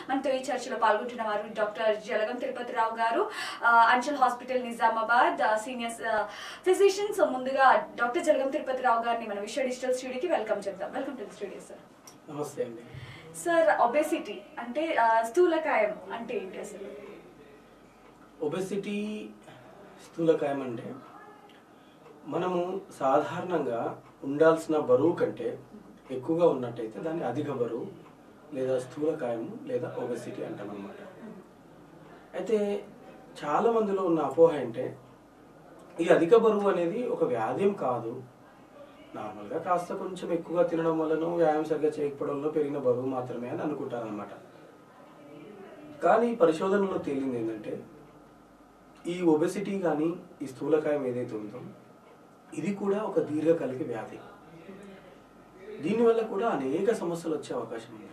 మనతో ఈ చర్చలో పాల్గొంటున్న వారు డాక్టర్ జలగం తిరుపతిరావు గారు, Anchal hospital Nizamabad senior physician. So ముందుగా డాక్టర్ జలగం తిరుపతిరావు గారిని మన విశ్వ డిజిటల్ స్టూడియోకి వెల్కమ్ చెప్తాం. Welcome to the studio sir. నమస్తే అండి. సార్, ఒబెసిటీ అంటే స్థూలకాయం అంటే ఏంటి అసలు? ఒబెసిటీ స్థూలకాయం అంటే మనము సాధారణంగా ఉండాల్సిన బరువు కంటే ఎక్కువగా ఉన్నట్టయితే దాన్ని అధిక బరువు లేదా స్థూలకాయం లేదా ఒబెసిటీ అంటాం అన్నమాట. అయితే చాలా మందిలో ఉన్న అపోహ అంటే ఈ అధిక బరువు అనేది ఒక వ్యాధి కాదు, నార్మల్గా కాస్త కొంచెం ఎక్కువగా తినడం వలన వ్యాయామం సరిగ్గా చేయకపోవడంలో పెరిగిన బరువు మాత్రమే అని అనుకుంటారనమాట. కానీ పరిశోధనలో తేలింది ఏంటంటే ఈ ఒబెసిటీ కానీ ఈ స్థూలకాయం ఏదైతే ఉందో ఇది కూడా ఒక దీర్ఘకాలిక వ్యాధి. దీనివల్ల కూడా అనేక సమస్యలు వచ్చే అవకాశం ఉంది.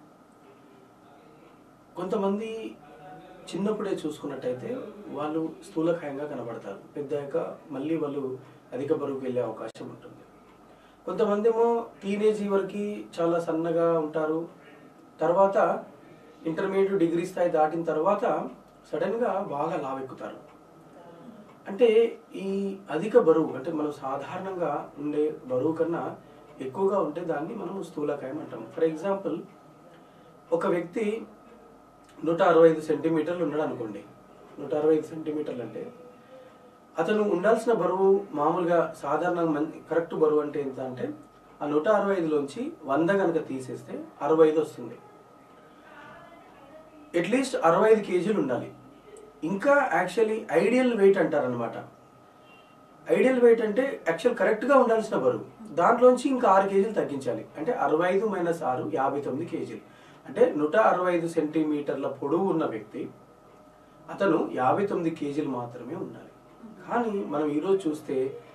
కొంతమంది చిన్నప్పుడే చూసుకున్నట్టయితే వాళ్ళు స్థూలకాయంగా కనబడతారు, పెద్దయ్యాక మళ్ళీ వాళ్ళు అధిక బరువుకి వెళ్ళే అవకాశం ఉంటుంది. కొంతమంది ఏమో టీనేజ్ వరకు చాలా సన్నగా ఉంటారు, తర్వాత ఇంటర్మీడియట్ డిగ్రీ స్థాయి దాటిన తర్వాత సడన్గా బాగా లావెక్కుతారు. అంటే ఈ అధిక బరువు అంటే మనం సాధారణంగా ఉండే బరువు కన్నా ఎక్కువగా ఉంటే దాన్ని మనం స్థూలకాయం అంటాం. ఫర్ ఎగ్జాంపుల్, ఒక వ్యక్తి 165 సెంటీమీటర్లు ఉన్నాడు అనుకోండి. 165 సెంటీమీటర్లు అంటే అతను ఉండాల్సిన బరువు మామూలుగా సాధారణంగా కరెక్ట్ బరువు అంటే ఎంత అంటే ఆ 165లోంచి 100 కనుక తీసేస్తే 65 వస్తుంది. అట్లీస్ట్ 65 కేజీలు ఉండాలి. ఇంకా యాక్చువల్లీ ఐడియల్ వెయిట్ అంటారనమాట. ఐడియల్ వెయిట్ అంటే యాక్చువల్ కరెక్ట్గా ఉండాల్సిన బరువు, దాంట్లోంచి ఇంకా 6 కేజీలు తగ్గించాలి. అంటే 65 - 6 59 కేజీలు. అంటే 165 సెంటీమీటర్ల పొడవు ఉన్న వ్యక్తి అతను 59 కేజీలు మాత్రమే ఉండాలి. కానీ మనం ఈరోజు చూస్తే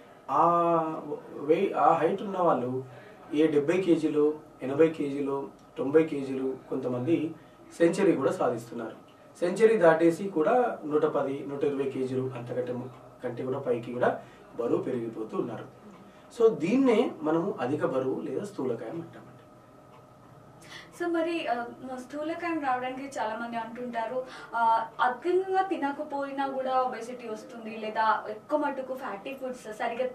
ఆ హైట్ ఉన్న వాళ్ళు 70 కేజీలు, 80 కేజీలు, 90 కేజీలు, కొంతమంది సెంచరీ కూడా సాధిస్తున్నారు. సెంచరీ దాటేసి కూడా 110, 120 కేజీలు కంటే కూడా పైకి కూడా బరువు పెరిగిపోతూ ఉన్నారు. సో దీన్నే మనము అధిక బరువు లేదా స్థూలకాయం అంటామండి. సో మరి స్థూలకాయం రావడానికి చాలా మంది అంటుంటారు అధికంగా తినకపోయినా కూడా ఒబెసిటీ వస్తుంది, లేదా ఎక్కువ మటుకు ఫ్యాటీ ఫుడ్స్ సరిగ్గా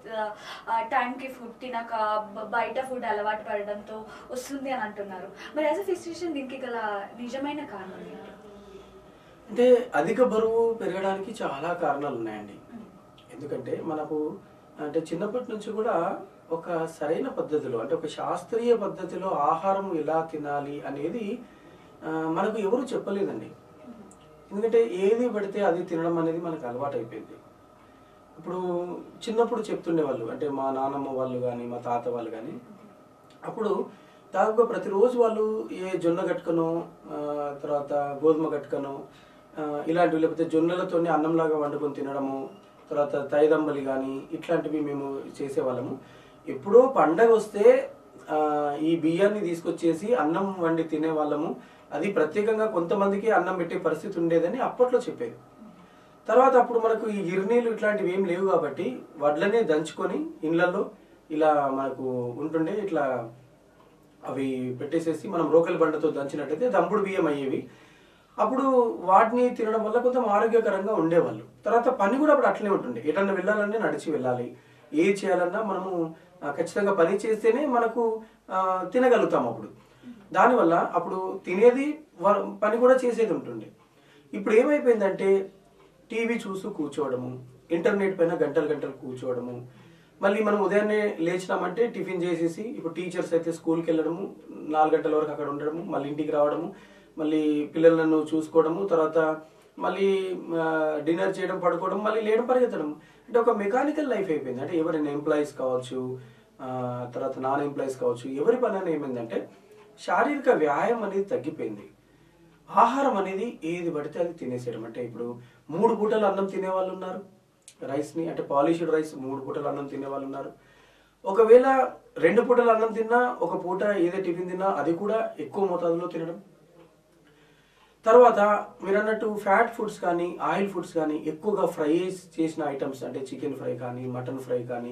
టైంకి ఫుడ్ తినక బయట ఫుడ్ అలవాటు పడడంతో వస్తుంది అని అంటున్నారు. మరి యాజ్ ఎ ఫిజిషియన్ దీనికి గల నిజమైన కారణం ఏంటి? అంటే అధిక బరువు పెరగడానికి చాలా కారణాలు ఉన్నాయండి. ఎందుకంటే మనకు అంటే చిన్నప్పటి నుంచి కూడా ఒక సరైన పద్ధతిలో అంటే ఒక శాస్త్రీయ పద్ధతిలో ఆహారం ఎలా తినాలి అనేది మనకు ఎవరు చెప్పలేదండి. ఎందుకంటే ఏది పడితే అది తినడం అనేది మనకు అలవాటు అయిపోయింది. ఇప్పుడు చిన్నప్పుడు చెప్తుండేవాళ్ళు, అంటే మా నాన్నమ్మ వాళ్ళు కానీ మా తాత వాళ్ళు కానీ, అప్పుడు దాదాపుగా ప్రతిరోజు వాళ్ళు ఏ జొన్న గట్టుకనో తర్వాత గోధుమ గట్టుకనో ఇలాంటివి, లేకపోతే జొన్నలతోనే అన్నంలాగా వండుకొని తినడము, తర్వాత తైదంబలి కానీ ఇట్లాంటివి మేము చేసేవాళ్ళము. ఎప్పుడో పండగ వస్తే ఈ బియ్యాన్ని తీసుకొచ్చేసి అన్నం వండి తినేవాళ్ళము. అది ప్రత్యేకంగా కొంతమందికి అన్నం పెట్టే పరిస్థితి ఉండేదని అప్పట్లో చెప్పేది. తర్వాత అప్పుడు మనకు ఈ గిర్నీలు ఇట్లాంటివి ఏం లేవు కాబట్టి వడ్లనే దంచుకొని ఇళ్లలో ఇలా మనకు ఉంటుండే, ఇట్లా అవి పెట్టేసేసి మనం రోకలి బండతో దంచినట్టయితే దంపుడు బియ్యం అయ్యేవి. అప్పుడు వాటిని తినడం వల్ల కొంచెం ఆరోగ్యకరంగా ఉండేవాళ్ళు. తర్వాత పని కూడా అప్పుడు అట్లనే ఉంటుండే, ఎటన్నా వెళ్ళాలంటే నడిచి వెళ్ళాలి, ఏది చేయాలన్నా మనము ఖచ్చితంగా పని చేస్తేనే మనకు తినగలుగుతాం. అప్పుడు దానివల్ల అప్పుడు తినేది పని కూడా చేసేది ఉంటుండే. ఇప్పుడు ఏమైపోయిందంటే టీవీ చూస్తూ కూర్చోవడము, ఇంటర్నెట్ పైన గంటలు గంటలు కూర్చోవడము, మళ్ళీ మనం ఉదయాన్నే లేచినామంటే టిఫిన్ చేసేసి, ఇప్పుడు టీచర్స్ అయితే స్కూల్కి వెళ్ళడము, 4 గంటల వరకు అక్కడ ఉండడము, మళ్ళీ ఇంటికి రావడము, మళ్ళీ పిల్లలను చూసుకోవడము, తర్వాత మళ్ళీ డిన్నర్ చేయడం, పడుకోవడం, మళ్ళీ లేయడం, పరిగెత్తడం. అంటే ఒక మెకానికల్ లైఫ్ అయిపోయింది. అంటే ఎవరైనా ఎంప్లాయీస్ కావచ్చు, తర్వాత నాన్ ఎంప్లాయీస్ కావచ్చు, ఎవరి పని అనేది ఏమైందంటే శారీరక వ్యాయామం అనేది తగ్గిపోయింది. ఆహారం అనేది ఏది పడితే అది తినేసేయడం. అంటే ఇప్పుడు 3 పూటలు అన్నం తినేవాళ్ళు ఉన్నారు, రైస్ని అంటే పాలిష్డ్ రైస్ 3 పూటలు అన్నం తినేవాళ్ళు ఉన్నారు. ఒకవేళ 2 పూటలు అన్నం తిన్నా, ఒక పూట ఏదో టిఫిన్ తిన్నా అది కూడా ఎక్కువ మోతాదులో తినడం. తర్వాత మీరు అన్నట్టు ఫ్యాట్ ఫుడ్స్ కానీ ఆయిల్ ఫుడ్స్ కానీ ఎక్కువగా ఫ్రై చేసిన ఐటమ్స్, అంటే చికెన్ ఫ్రై కానీ మటన్ ఫ్రై కానీ,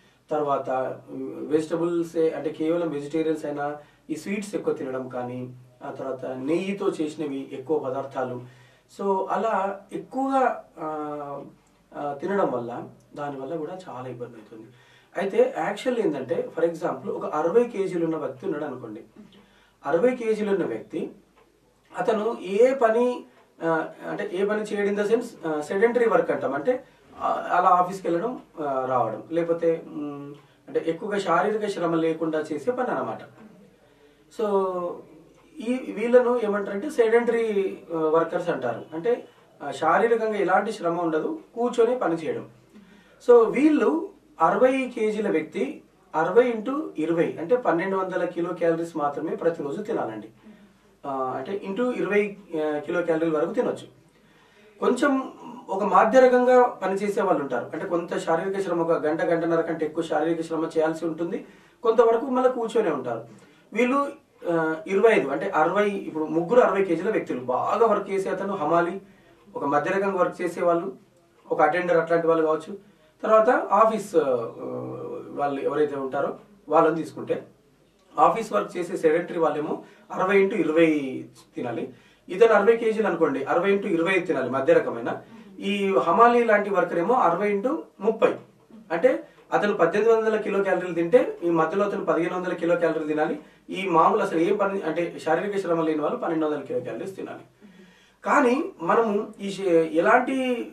తర్వాత వెజిటబుల్స్ అంటే కేవలం వెజిటేరియన్స్ అయినా ఈ స్వీట్స్ ఎక్కువ తినడం కానీ, ఆ తర్వాత నెయ్యితో చేసినవి ఎక్కువ పదార్థాలు. సో అలా ఎక్కువగా తినడం వల్ల దానివల్ల కూడా చాలా ఇబ్బంది అవుతుంది. అయితే యాక్చువల్ ఏంటంటే ఫర్ ఎగ్జాంపుల్ ఒక 60 కేజీలు ఉన్న వ్యక్తి ఉన్నాడు అనుకోండి. 60 కేజీలు ఉన్న వ్యక్తి అతను ఏ పని అంటే ఏ పని చేయడం in the sense sedentary work అంటాం. అంటే అలా ఆఫీస్కి వెళ్ళడం రావడం, లేకపోతే అంటే ఎక్కువగా శారీరక శ్రమ లేకుండా చేసే పని అన్నమాట. సో వీళ్ళను ఏమంటారంటే సెడెంటరీ వర్కర్స్ అంటారు. అంటే శారీరకంగా ఎలాంటి శ్రమ ఉండదు, కూర్చొని పని చేయడం. సో వీళ్ళు 60 కేజీల వ్యక్తి 60 × 20 అంటే 1200 కిలో క్యాలరీస్ మాత్రమే ప్రతిరోజు తినాలండి. అంటే ఇంటూ 20 కిలో క్యాలరీల వరకు తినొచ్చు. కొంచెం ఒక మధ్య రకంగా పనిచేసే వాళ్ళు ఉంటారు. అంటే కొంత శారీరక శ్రమ, ఒక గంట గంటన్నర కంటే ఎక్కువ శారీరక శ్రమ చేయాల్సి ఉంటుంది, కొంతవరకు మళ్ళీ కూర్చొనే ఉంటారు. వీళ్ళు 25 అంటే 60, ఇప్పుడు ముగ్గురు 60 కేజీల వ్యక్తులు. బాగా వర్క్ చేసే అతను హమాలి, ఒక మధ్య రకంగా వర్క్ చేసే వాళ్ళు, ఒక అటెండర్ అట్లాంటి వాళ్ళు కావచ్చు. తర్వాత ఆఫీస్ వాళ్ళు ఎవరైతే ఉంటారో వాళ్ళని తీసుకుంటే ఆఫీస్ వర్క్ చేసే సెడెంటరీ వాళ్ళేమో 60 × 20 తినాలి. ఇతను 60 కేజీలు అనుకోండి, 60 × 20 తినాలి మధ్య రకమైన. ఈ హమాలి లాంటి వర్కర్ ఏమో 60 × 30 అంటే అతను 1800 కిలో క్యాలరీలు తింటే ఈ మధ్యలో అతను 1500 కిలో క్యాలరీలు తినాలి. ఈ మామూలు అసలు ఏం పని అంటే శారీరక శ్రమ లేని వాళ్ళు 1200 కిలో క్యాలరీస్ తినాలి. కానీ మనము ఎలాంటి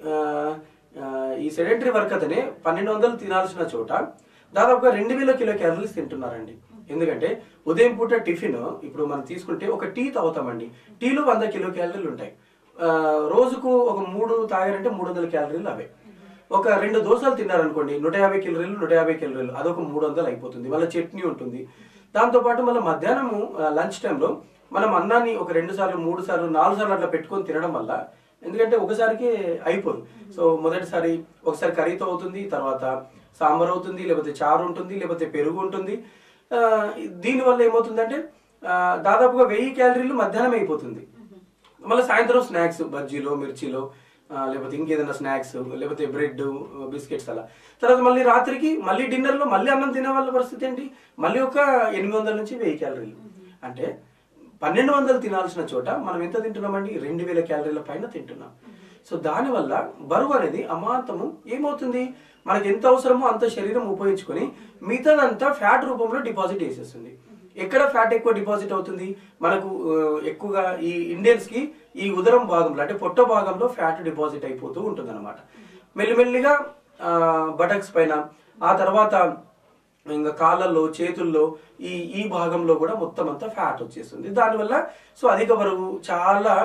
ఈ సెడెంటరీ వర్క్ అతనే 1200 తినాల్సిన చోట దాదాపుగా 2000 కిలో క్యాలరీస్ తింటున్నారండి. ఎందుకంటే ఉదయం పూట టిఫిన్ ఇప్పుడు మనం తీసుకుంటే ఒక టీ తాగుతామండి, టీలో 100 కిలో క్యాలరీలు ఉంటాయి. రోజుకు ఒక 3 తాగారంటే 300 క్యాలరీలు అవే. ఒక 2 దోశలు తిన్నారనుకోండి 150 క్యాలరీలు 150 క్యాలరీలు, అదొక 300 అయిపోతుంది. మళ్ళీ చట్నీ ఉంటుంది. దాంతోపాటు మళ్ళీ మధ్యాహ్నము లంచ్ టైంలో మనం అన్నాన్ని ఒక 2 సార్లు 3 సార్లు 4 సార్లు అట్లా పెట్టుకొని తినడం వల్ల, ఎందుకంటే ఒకసారికి అయిపోదు. సో మొదటిసారి ఒకసారి కర్రీతో అవుతుంది, తర్వాత సాంబార్ అవుతుంది, లేకపోతే చారు ఉంటుంది, లేకపోతే పెరుగు ఉంటుంది. దీనివల్ల ఏమవుతుందంటే దాదాపుగా 1000 క్యాలరీలు మధ్యాహ్నం అయిపోతుంది. మళ్ళీ సాయంత్రం స్నాక్స్, బజ్జీలో మిర్చిలో, లేకపోతే ఇంకేదైనా స్నాక్స్, లేకపోతే బ్రెడ్ బిస్కెట్స్ అలా. తర్వాత మళ్ళీ రాత్రికి మళ్ళీ డిన్నర్లో మళ్ళీ అన్నం తినే వాళ్ళ పరిస్థితి ఏంటి, మళ్ళీ ఒక 800 నుంచి 1000 క్యాలరీలు. అంటే 1200 తినాల్సిన చోట మనం ఎంత తింటున్నామండి, 2000 క్యాలరీల పైన తింటున్నాం. సో దానివల్ల బరువు అనేది అమాంతము ఏమవుతుంది, మనకి ఎంత అవసరమో అంత శరీరం ఉపయోగించుకొని మిగతాదంతా ఫ్యాట్ రూపంలో డిపాజిట్ చేసేస్తుంది. ఎక్కడ ఫ్యాట్ ఎక్కువ డిపాజిట్ అవుతుంది, మనకు ఎక్కువగా ఈ ఇండియన్స్ కి ఈ ఉదరం భాగంలో అంటే పొట్ట భాగంలో ఫ్యాట్ డిపాజిట్ అయిపోతూ ఉంటుంది అనమాట. మెల్లిమెల్లిగా బటక్స్ పైన, ఆ తర్వాత ఇంకా కాళ్ళల్లో, చేతుల్లో, ఈ భాగంలో కూడా మొత్తం అంతా ఫ్యాట్ వచ్చేస్తుంది. దానివల్ల సో అధిక బరువు చాలా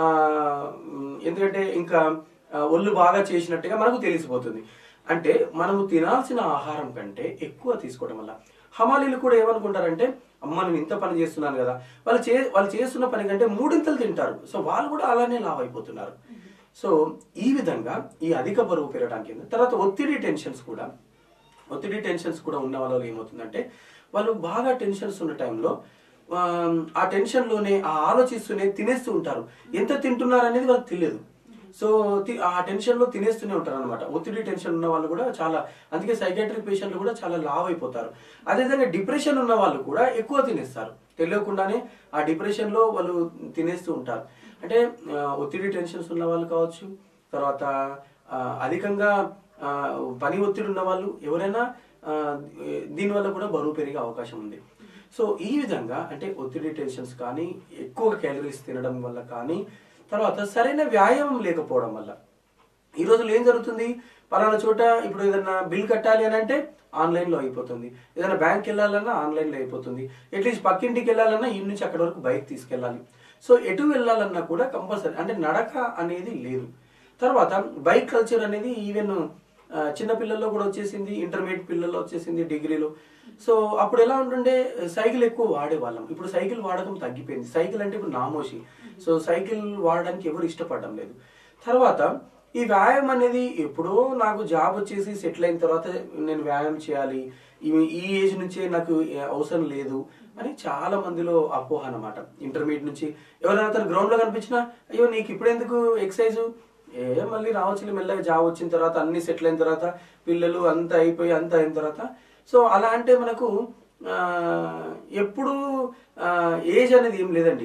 ఎందుకంటే ఇంకా ఒళ్ళు బాగా చేసినట్టుగా మనకు తెలిసిపోతుంది. అంటే మనము తినాల్సిన ఆహారం కంటే ఎక్కువ తీసుకోవడం వల్ల హమాలీలు కూడా ఏమనుకుంటారంటే, అమ్మ నేను ఇంత పని చేస్తున్నాను కదా, వాళ్ళు చేస్తున్న పని కంటే 3 తింటారు. సో వాళ్ళు కూడా అలానే లావ్ అయిపోతున్నారు. సో ఈ విధంగా ఈ అధిక బరువు పెరగడానికి, తర్వాత ఒత్తిడి టెన్షన్స్ కూడా ఉన్న వాళ్ళు ఏమవుతుందంటే, వాళ్ళు బాగా టెన్షన్స్ ఉన్న టైంలో ఆ టెన్షన్లోనే ఆలోచిస్తూనే తినేస్తూ ఉంటారు. ఎంత తింటున్నారు అనేది వాళ్ళకి తెలియదు. సో ఆ టెన్షన్లో తినేస్తూనే ఉంటారు అనమాట. ఒత్తిడి టెన్షన్ ఉన్న వాళ్ళు కూడా చాలా, అందుకే సైకాట్రిక్ పేషెంట్లు కూడా చాలా లావ్ అయిపోతారు. అదేవిధంగా డిప్రెషన్ ఉన్న వాళ్ళు కూడా ఎక్కువ తినేస్తారు, తెలియకుండానే ఆ డిప్రెషన్లో వాళ్ళు తినేస్తూ ఉంటారు. అంటే ఒత్తిడి టెన్షన్స్ ఉన్న వాళ్ళు కావచ్చు, తర్వాత అధికంగా పని ఒత్తిడి ఉన్న వాళ్ళు ఎవరైనా దీనివల్ల కూడా బరువు పెరిగే అవకాశం ఉంది. సో ఈ విధంగా అంటే ఒత్తిడి టెన్షన్స్ కానీ, ఎక్కువ క్యాలరీస్ తినడం వల్ల కానీ, తర్వాత సరైన వ్యాయామం లేకపోవడం వల్ల ఈ రోజుల్లో ఏం జరుగుతుంది, పలానా చోట ఇప్పుడు ఏదైనా బిల్ కట్టాలి అని అంటే ఆన్లైన్లో అయిపోతుంది, ఏదైనా బ్యాంక్ వెళ్ళాలన్నా ఆన్లైన్లో అయిపోతుంది, అట్లీస్ట్ పక్కింటికి వెళ్ళాలన్నా ఈ నుంచి అక్కడి వరకు బైక్ తీసుకెళ్ళాలి. సో ఎటు వెళ్ళాలన్నా కూడా కంపల్సరీ అంటే నడక అనేది లేదు. తర్వాత బైక్ కల్చర్ అనేది ఈవెన్ చిన్న పిల్లల్లో కూడా వచ్చేసింది, ఇంటర్మీడియట్ పిల్లల్లో వచ్చేసింది, డిగ్రీలో. సో అప్పుడు ఎలా ఉంటుండే, సైకిల్ ఎక్కువ వాడేవాళ్ళం. ఇప్పుడు సైకిల్ వాడకం తగ్గిపోయింది. సైకిల్ అంటే ఇప్పుడు నామోషి. సో సైకిల్ వాడడానికి ఎవరు ఇష్టపడడం లేదు. తర్వాత ఈ వ్యాయామం అనేది ఎప్పుడో నాకు జాబ్ వచ్చేసి సెటిల్ అయిన తర్వాత నేను వ్యాయామం చేయాలి, ఈ ఏజ్ నుంచే నాకు అవసరం లేదు అని చాలా మందిలో అపోహ అన్నమాట. ఇంటర్మీడియట్ నుంచి ఎవరైనా తన గ్రౌండ్ లో కనిపించినా, అయ్యో నీకు ఇప్పుడు ఎందుకు ఎక్సర్సైజ్, మళ్ళీ రావచ్చు మెల్లగా జాబ్ వచ్చిన తర్వాత, అన్ని సెటిల్ అయిన తర్వాత, పిల్లలు అంతా అయిపోయి అంతా అయిన తర్వాత. సో అలా అంటే మనకు ఎప్పుడు ఏజ్ అనేది ఏం లేదండి.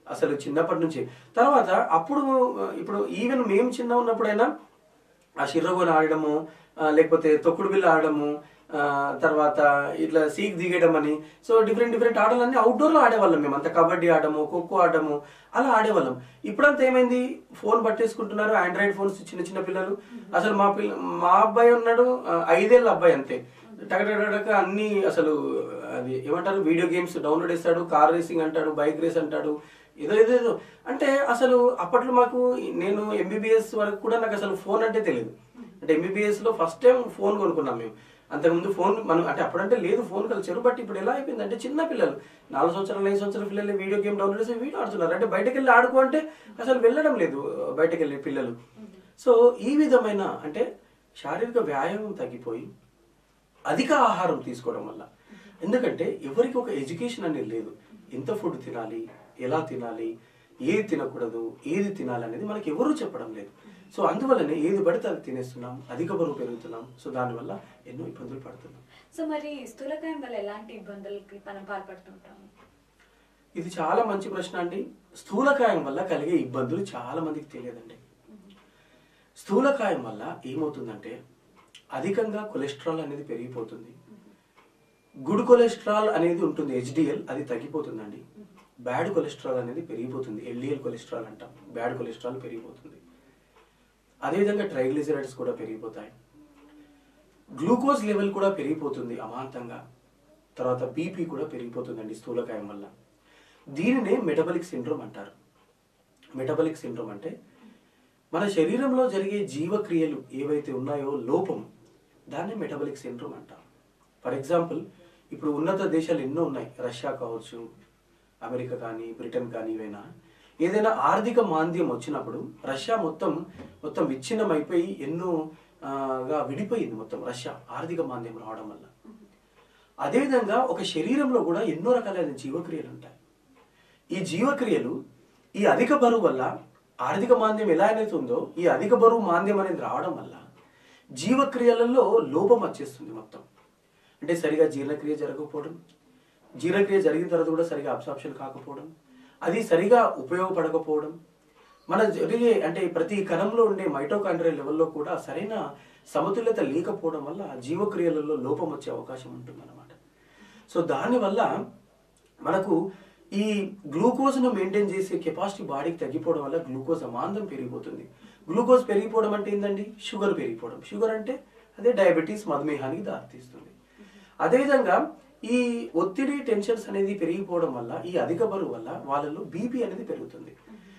అసలు చిన్నప్పటి నుంచి. తర్వాత అప్పుడు ఇప్పుడు ఈవెన్ మేము చిన్న ఉన్నప్పుడైనా ఆ షిర్రగోని ఆడడము, లేకపోతే తొక్కుడు బిల్ల ఆడడము, తర్వాత ఇట్లా సీక్ దిగడం అని, సో డిఫరెంట్ డిఫరెంట్ ఆటలన్నీ అవుట్డోర్లో ఆడేవాళ్ళం మేము. అంత కబడ్డీ ఆడము, ఖోఖో ఆడము, అలా ఆడేవాళ్ళం. ఇప్పుడంతా ఏమైంది, ఫోన్ పట్టేసుకుంటున్నారు, ఆండ్రాయిడ్ ఫోన్స్ చిన్న చిన్న పిల్లలు. అసలు మా అబ్బాయి ఉన్నాడు 5 ఏళ్ళ అబ్బాయి అంతే, టక అన్ని అసలు అది ఏమంటారు వీడియో గేమ్స్ డౌన్లోడ్ చేస్తాడు, కార్ రేసింగ్ అంటాడు, బైక్ రేస్ అంటాడు, ఏదో అంటే అసలు అప్పట్లో మాకు, నేను ఎంబీబీఎస్ వరకు కూడా నాకు అసలు ఫోన్ అంటే తెలియదు. అంటే ఎంబీబీఎస్ లో ఫస్ట్ టైం ఫోన్ కొనుక్కున్నాం మేము. అంతకుముందు ఫోన్ మనం అంటే అప్పుడంటే లేదు ఫోన్ కల్చర్. బట్ ఇప్పుడు ఎలా అయిపోయింది అంటే చిన్న పిల్లలు 4 సంవత్సరాలు 5 సంవత్సరాల పిల్లలు వీడియో గేమ్ డౌన్లోడ్ చేసి వీడియో ఆడుతున్నారు. అంటే బయటకు వెళ్ళి ఆడుకో అంటే అసలు వెళ్ళడం లేదు బయటకు వెళ్ళి పిల్లలు. సో ఈ విధమైన అంటే శారీరక వ్యాయామం తగ్గిపోయి అధిక ఆహారం తీసుకోవడం వల్ల, ఎందుకంటే ఎవరికి ఒక ఎడ్యుకేషన్ అనేది లేదు. ఎంత ఫుడ్ తినాలి, ఎలా తినాలి, ఏది తినకూడదు, ఏది తినాలి అనేది మనకి ఎవరూ చెప్పడం లేదు. సో అందువల్లనే ఏది పడితే అది తినేస్తున్నాం, అధిక బరువు పెరుగుతున్నాం. సో దానివల్ల ఎన్నో ఇబ్బందులు పడుతున్నాం. సో మరి స్థూలకాయం వల్ల ఎలాంటి ఇబ్బందులకి మనం పాల్పడుతుంటాము? ఇది చాలా మంచి ప్రశ్న అండి. స్థూలకాయం వల్ల కలిగే ఇబ్బందులు చాలా మందికి తెలియదండి. స్థూలకాయం వల్ల ఏమవుతుందంటే అధికంగా కొలెస్ట్రాల్ అనేది పెరిగిపోతుంది. గుడ్ కొలెస్ట్రాల్ అనేది ఉంటుంది, హెచ్డిఎల్, అది తగ్గిపోతుందండి. బ్యాడ్ కొలెస్ట్రాల్ అనేది పెరిగిపోతుంది, ఎల్డిఎల్ కొలెస్ట్రాల్ అంటాం. బ్యాడ్ కొలెస్ట్రాల్ పెరిగిపోతుంది. అదేవిధంగా ట్రైగ్లిజరైడ్స్ కూడా పెరిగిపోతాయి. గ్లూకోజ్ లెవెల్ కూడా పెరిగిపోతుంది అమాంతంగా. తర్వాత బీపీ కూడా పెరిగిపోతుందండి స్థూలకాయం వల్ల. దీనినే మెటబాలిక్ సిండ్రోమ్ అంటారు. మెటబాలిక్ సిండ్రోమ్ అంటే మన శరీరంలో జరిగే జీవక్రియలు ఏవైతే ఉన్నాయో లోపం, దాన్ని మెటబాలిక్ సిండ్రోమ్ అంటారు. ఫర్ ఎగ్జాంపుల్, ఇప్పుడు ఉన్నత దేశాలు ఎన్నో ఉన్నాయి, రష్యా కావచ్చు, అమెరికా కానీ, బ్రిటన్ కానీ, ఏదైనా ఆర్థిక మాంద్యం వచ్చినప్పుడు రష్యా మొత్తం విచ్ఛిన్నం అయిపోయి ఎన్నోగా విడిపోయింది మొత్తం రష్యా, ఆర్థిక మాంద్యం రావడం వల్ల. అదేవిధంగా ఒక శరీరంలో కూడా ఎన్నో రకాలైన జీవక్రియలు ఉంటాయి. ఈ జీవక్రియలు ఈ అధిక బరువు వల్ల, ఆర్థిక మాంద్యం ఎలా అయితే ఉందో ఈ అధిక బరువు మాంద్యం అనేది రావడం వల్ల జీవక్రియలలో లోపం వచ్చేస్తుంది మొత్తం. అంటే సరిగా జీర్ణక్రియ జరగకపోవడం, జీర్ణక్రియ జరిగిన తర్వాత కూడా సరిగా అబ్సార్ప్షన్ కాకపోవడం, అది సరిగా ఉపయోగపడకపోవడం, మన జరిగే అంటే ప్రతి కణంలో ఉండే మైటోకాండ్రియల్ లెవెల్లో కూడా సరైన సమతుల్యత లేకపోవడం వల్ల జీవక్రియలలో లోపం వచ్చే అవకాశం ఉంటుందన్నమాట. సో దానివల్ల మనకు ఈ గ్లూకోజ్ను మెయింటైన్ చేసే కెపాసిటీ బాడీకి తగ్గిపోవడం వల్ల గ్లూకోజ్ అమాంతం పెరిగిపోతుంది. గ్లూకోజ్ పెరిగిపోవడం అంటే ఏంటండి, షుగర్ పెరిగిపోవడం. షుగర్ అంటే అదే డయాబెటీస్, మధుమేహానికి దారితీస్తుంది. అదేవిధంగా ఈ ఒత్తిడి, టెన్షన్స్ అనేది పెరిగిపోవడం వల్ల, ఈ అధిక బరువు వల్ల వాళ్ళలో బీపీ అనేది పెరుగుతుంది.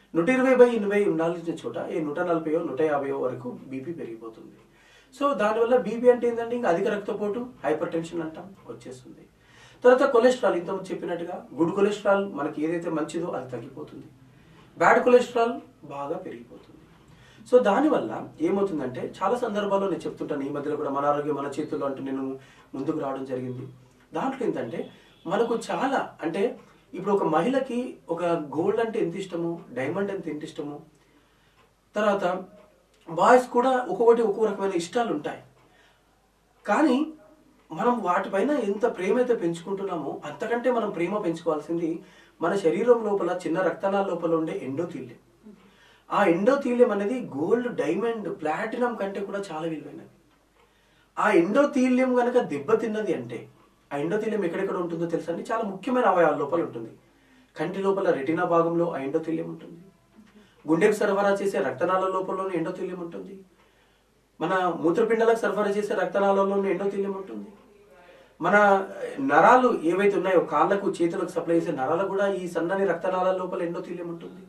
120/80 ఉండాల్సిన చోట 140 150 వరకు బీపీ పెరిగిపోతుంది. సో దానివల్ల బీపీ అంటే ఏంటంటే ఇంకా అధిక రక్తపోటు, హైపర్ టెన్షన్ అంటాం, వచ్చేస్తుంది. తర్వాత కొలెస్ట్రాల్, ఇంతకుముందు చెప్పినట్టుగా గుడ్ కొలెస్ట్రాల్ మనకి ఏదైతే మంచిదో అది తగ్గిపోతుంది, బ్యాడ్ కొలెస్ట్రాల్ బాగా పెరిగిపోతుంది. సో దానివల్ల ఏమవుతుందంటే చాలా సందర్భాల్లో నేను చెప్తుంటాను, ఈ మధ్యలో కూడా మన ఆరోగ్యం మన చేతుల్లో అంటూ నేను ముందుకు రావడం జరిగింది. దాంట్లో ఏంటంటే మనకు చాలా అంటే ఇప్పుడు ఒక మహిళకి ఒక గోల్డ్ అంటే ఎంత ఇష్టమో, డైమండ్ అంటే ఎంత ఇష్టమో, తర్వాత బాయ్స్ కూడా ఒక్కొక్క రకమైన ఇష్టాలు ఉంటాయి. కానీ మనం వాటిపైన ఎంత ప్రేమ అయితే పెంచుకుంటున్నామో అంతకంటే మనం ప్రేమ పెంచుకోవాల్సింది మన శరీరం లోపల చిన్న రక్తనాళ లోపల ఉండే ఎండోథీలియం. ఆ ఎండోథీలియం అనేది గోల్డ్, డైమండ్, ప్లాటినం కంటే కూడా చాలా విలువైనది. ఆ ఎండోథీలియం కనుక దెబ్బతిన్నది అంటే, ఆ ఎండోథీలియం ఎక్కడెక్కడ ఉంటుందో తెలుసా అండి? చాలా ముఖ్యమైన అవయవాల లోపల ఉంటుంది. కంటి లోపల రెటినా భాగంలో ఆ ఎండోథీలియం ఉంటుంది. గుండెకు సరఫరా చేసే రక్తనాళ లోపలలోని ఎండోథీలియం ఉంటుంది. మన మూత్రపిండాలకు సరఫరా చేసే రక్తనాళంలోని ఎండోథీలియం ఉంటుంది. మన నరాలు ఏవైతే ఉన్నాయో, కాళ్ళకు చేతులకు సప్లై చేసే నరాలు కూడా ఈ సన్నని రక్తనాళాల లోపల ఎండోథీలియం ఉంటుంది.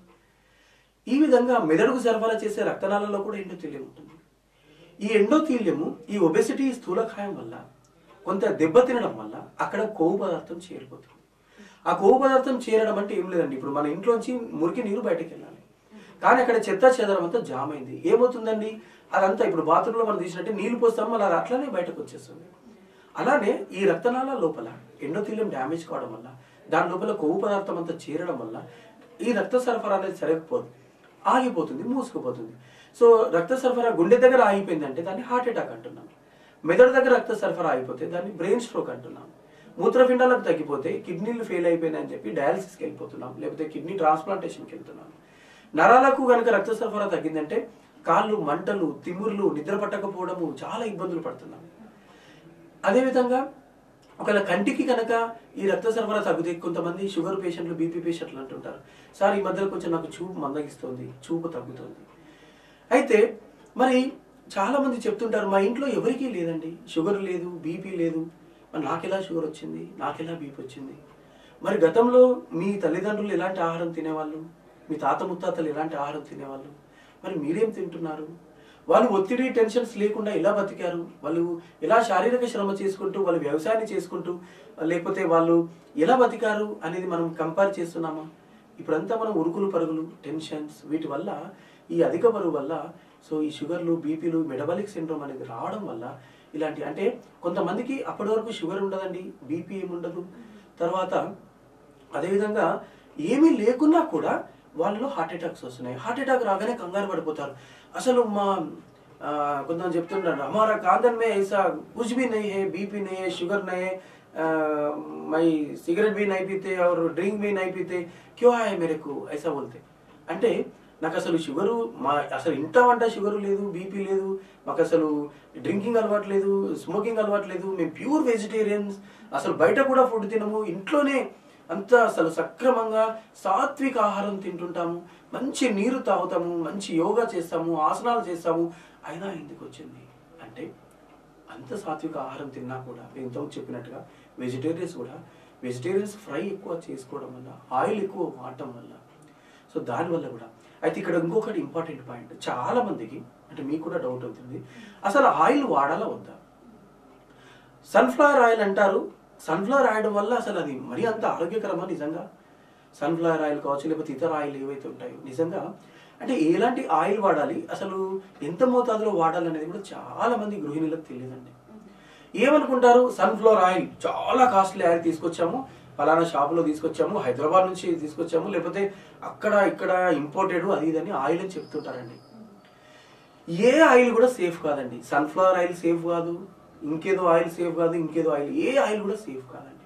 ఈ విధంగా మెదడుకు సరఫరా చేసే రక్తనాళాల్లో కూడా ఎండోథీలియం ఉంటుంది. ఈ ఎండోథీలియము ఈ ఒబెసిటీ, స్థూలకాయం వల్ల కొంత దెబ్బతినడం వల్ల అక్కడ కొవ్వు పదార్థం చేరిపోతుంది. ఆ కొవ్వు పదార్థం చేరడం అంటే ఏం లేదండి, ఇప్పుడు మన ఇంట్లోంచి మురికి నీరు బయటకు వెళ్ళాలి, కానీ అక్కడ చెత్త చెదరం అంతా జామ్ అయింది. ఏమవుతుందండి, అదంతా ఇప్పుడు బాత్రూంలో మనం తీసినట్టే నీళ్లు పోస్తాము, అలా అట్లానే బయటకు వచ్చేస్తుంది. అలానే ఈ రక్తనాళాల లోపల ఎండోథీలియం డ్యామేజ్ కావడం వల్ల, దాని లోపల కొవ్వు పదార్థం అంతా చేరడం వల్ల ఈ రక్త సరఫరా అనేది సరిపోదు, ఆగిపోతుంది, మూసుకుపోతుంది. సో రక్త సరఫరా గుండె దగ్గర ఆగిపోయిందంటే దాన్ని హార్ట్ అటాక్ అంటున్నాం. మెదడు దగ్గర రక్త సరఫరా అయిపోతే దాన్ని బ్రెయిన్ స్ట్రోక్ అంటున్నాం. మూత్రపిండాలకు తగ్గిపోతే కిడ్నీలు ఫెయిల్ అయిపోయినాయని చెప్పి డయాలసిస్కి వెళ్ళిపోతున్నాం, లేకపోతే కిడ్నీ ట్రాన్స్ప్లాంటేషన్కి వెళ్తున్నాం. నరాలకు కనుక రక్త సరఫరా తగ్గిందంటే కాళ్ళు మంటలు, తిమ్ముర్లు, నిద్ర పట్టకపోవడము, చాలా ఇబ్బందులు పడుతున్నాం. అదేవిధంగా ఒకవేళ కంటికి కనుక ఈ రక్త సరఫరా తగ్గితే కొంతమంది షుగర్ పేషెంట్లు, బీపీ పేషెంట్లు అంటుంటారు, సార్ ఈ మధ్యలో కొంచెం నాకు చూపు మందగిస్తుంది, చూపు తగ్గుతుంది. అయితే మరి చాలా మంది చెప్తుంటారు, మా ఇంట్లో ఎవరికీ లేదండి, షుగర్ లేదు, బీపీ లేదు, మరి నాకెలా షుగర్ వచ్చింది, నాకెలా బీపీ వచ్చింది? మరి గతంలో మీ తల్లిదండ్రులు ఎలాంటి ఆహారం తినేవాళ్ళు, మీ తాత ముత్తాతలు ఎలాంటి ఆహారం తినేవాళ్ళు, మరి మీరేం తింటున్నారు? వాళ్ళు ఒత్తిడి, టెన్షన్స్ లేకుండా ఎలా బతికారు? వాళ్ళు ఎలా శారీరక శ్రమ చేసుకుంటూ, వాళ్ళు వ్యవసాయాన్ని చేసుకుంటూ, లేకపోతే వాళ్ళు ఎలా బతికారు అనేది మనం కంపేర్ చేస్తున్నామా? ఇప్పుడంతా మనం ఉరుకులు పరుగులు, టెన్షన్స్, వీటి వల్ల, ఈ అధిక బరువు వల్ల, సో ఈ షుగర్లు, బీపీలు, మెటబాలిక్ సిండ్రోమ్ అనేది రావడం వల్ల ఇలాంటి, అంటే కొంతమందికి అప్పటి వరకు షుగర్ ఉండదండి, బీపీ ఏముండదు, తర్వాత అదేవిధంగా ఏమీ లేకున్నా కూడా వాళ్ళలో హార్ట్ అటాక్స్ వస్తున్నాయి. హార్ట్ అటాక్ రాగానే కంగారు పడిపోతారు. అసలు మా కొంతమంది చెప్తుంటారు, हमारा खानदान में ऐसा कुछ भी नहीं है, बीपी नहीं है, शुगर नहीं है, मैं सिगरेट भी नहीं पीते और ड्रिंक भी नहीं पीते, क्यों है मेरे को ऐसा बोलते. అంటే నాకు అసలు షుగరు, మా అసలు ఇంట వంట షుగర్ లేదు, బీపీ లేదు, మాకు అసలు డ్రింకింగ్ అలవాటు లేదు, స్మోకింగ్ అలవాటు లేదు, మేము ప్యూర్ వెజిటేరియన్స్, అసలు బయట కూడా ఫుడ్ తినము, ఇంట్లోనే అంతా అసలు సక్రమంగా సాత్విక ఆహారం తింటుంటాము, మంచి నీరు తాగుతాము, మంచి యోగా చేస్తాము, ఆసనాలు చేస్తాము, అయినా ఎందుకు వచ్చింది అంటే అంత సాత్విక ఆహారం తిన్నా కూడా ఇంతకు చెప్పినట్టుగా వెజిటేరియన్స్ ఫ్రై ఎక్కువ చేసుకోవడం వల్ల, ఆయిల్ ఎక్కువ వాడటం వల్ల, సో దానివల్ల కూడా. అయితే ఇక్కడ ఇంకొకటి ఇంపార్టెంట్ పాయింట్, చాలా మందికి అంటే మీకు కూడా డౌట్ అవుతుంది, అసలు ఆయిల్ వాడాలా వద్దా? సన్ఫ్లవర్ ఆయిల్ అంటారు, సన్ఫ్లవర్ ఆయిల్ వల్ల అసలు అది మరీ అంత ఆరోగ్యకరమా? నిజంగా సన్ఫ్లవర్ ఆయిల్ కావచ్చు, లేకపోతే ఇతర ఆయిల్ ఏవైతే ఉంటాయో, నిజంగా అంటే ఎలాంటి ఆయిల్ వాడాలి, అసలు ఎంత మోతాదులో వాడాలి అనేది కూడా చాలా మంది గృహిణులకు తెలియదండి. ఏమనుకుంటారు, సన్ఫ్లవర్ ఆయిల్ చాలా కాస్ట్లీ ఆయిల్ తీసుకొచ్చాము, ఫలానా షాపులో తీసుకొచ్చాము, హైదరాబాద్ నుంచి తీసుకొచ్చాము, లేకపోతే అక్కడ ఇక్కడ ఇంపోర్టెడ్ అది ఇదని ఆయిల్ అని చెప్తుంటారండి. ఏ ఆయిల్ కూడా సేఫ్ కాదండి. సన్ఫ్లవర్ ఆయిల్ సేఫ్ కాదు, ఇంకేదో ఆయిల్ సేఫ్ కాదు, ఇంకేదో ఆయిల్, ఏ ఆయిల్ కూడా సేఫ్ కాదండి.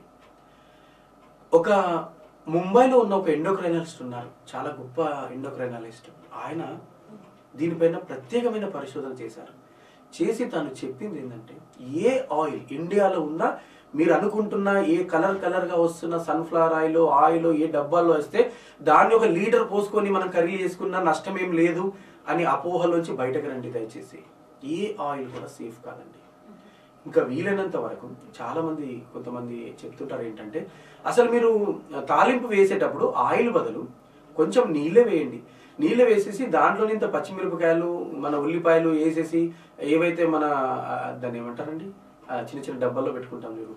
ఒక ముంబైలో ఉన్న ఒక ఎండోక్రైనాలజిస్ట్ ఉన్నారు, చాలా గొప్ప ఎండోక్రైనాలజిస్ట్. ఆయన దీనిపైన ప్రత్యేకమైన పరిశోధన చేసి తను చెప్పింది ఏంటంటే, ఏ ఆయిల్ ఇండియాలో ఉన్నా, మీరు అనుకుంటున్న ఏ కలర్ గా వస్తున్న సన్ఫ్లవర్ ఆయిల్ ఏ డబ్బాల్లో వస్తే దాన్ని ఒక లీటర్ పోసుకొని మనం కర్రీ చేసుకున్నా నష్టం ఏం లేదు అని అపోహలోంచి బయటకు రండి దయచేసి. ఏ ఆయిల్ కూడా సేఫ్ కాదండి. ఇంకా వీలైనంత వరకు చాలా మంది కొంతమంది చెప్తుంటారు ఏంటంటే, అసలు మీరు తాలింపు వేసేటప్పుడు ఆయిల్ బదులు కొంచెం నీళ్ళే వేయండి, నీళ్ళు వేసేసి దాంట్లో ఇంత పచ్చిమిరపకాయలు, మన ఉల్లిపాయలు వేసేసి, ఏవైతే మన దాన్ని ఏమంటారండి, చిన్న చిన్న డబ్బాల్లో పెట్టుకుంటాం మీరు,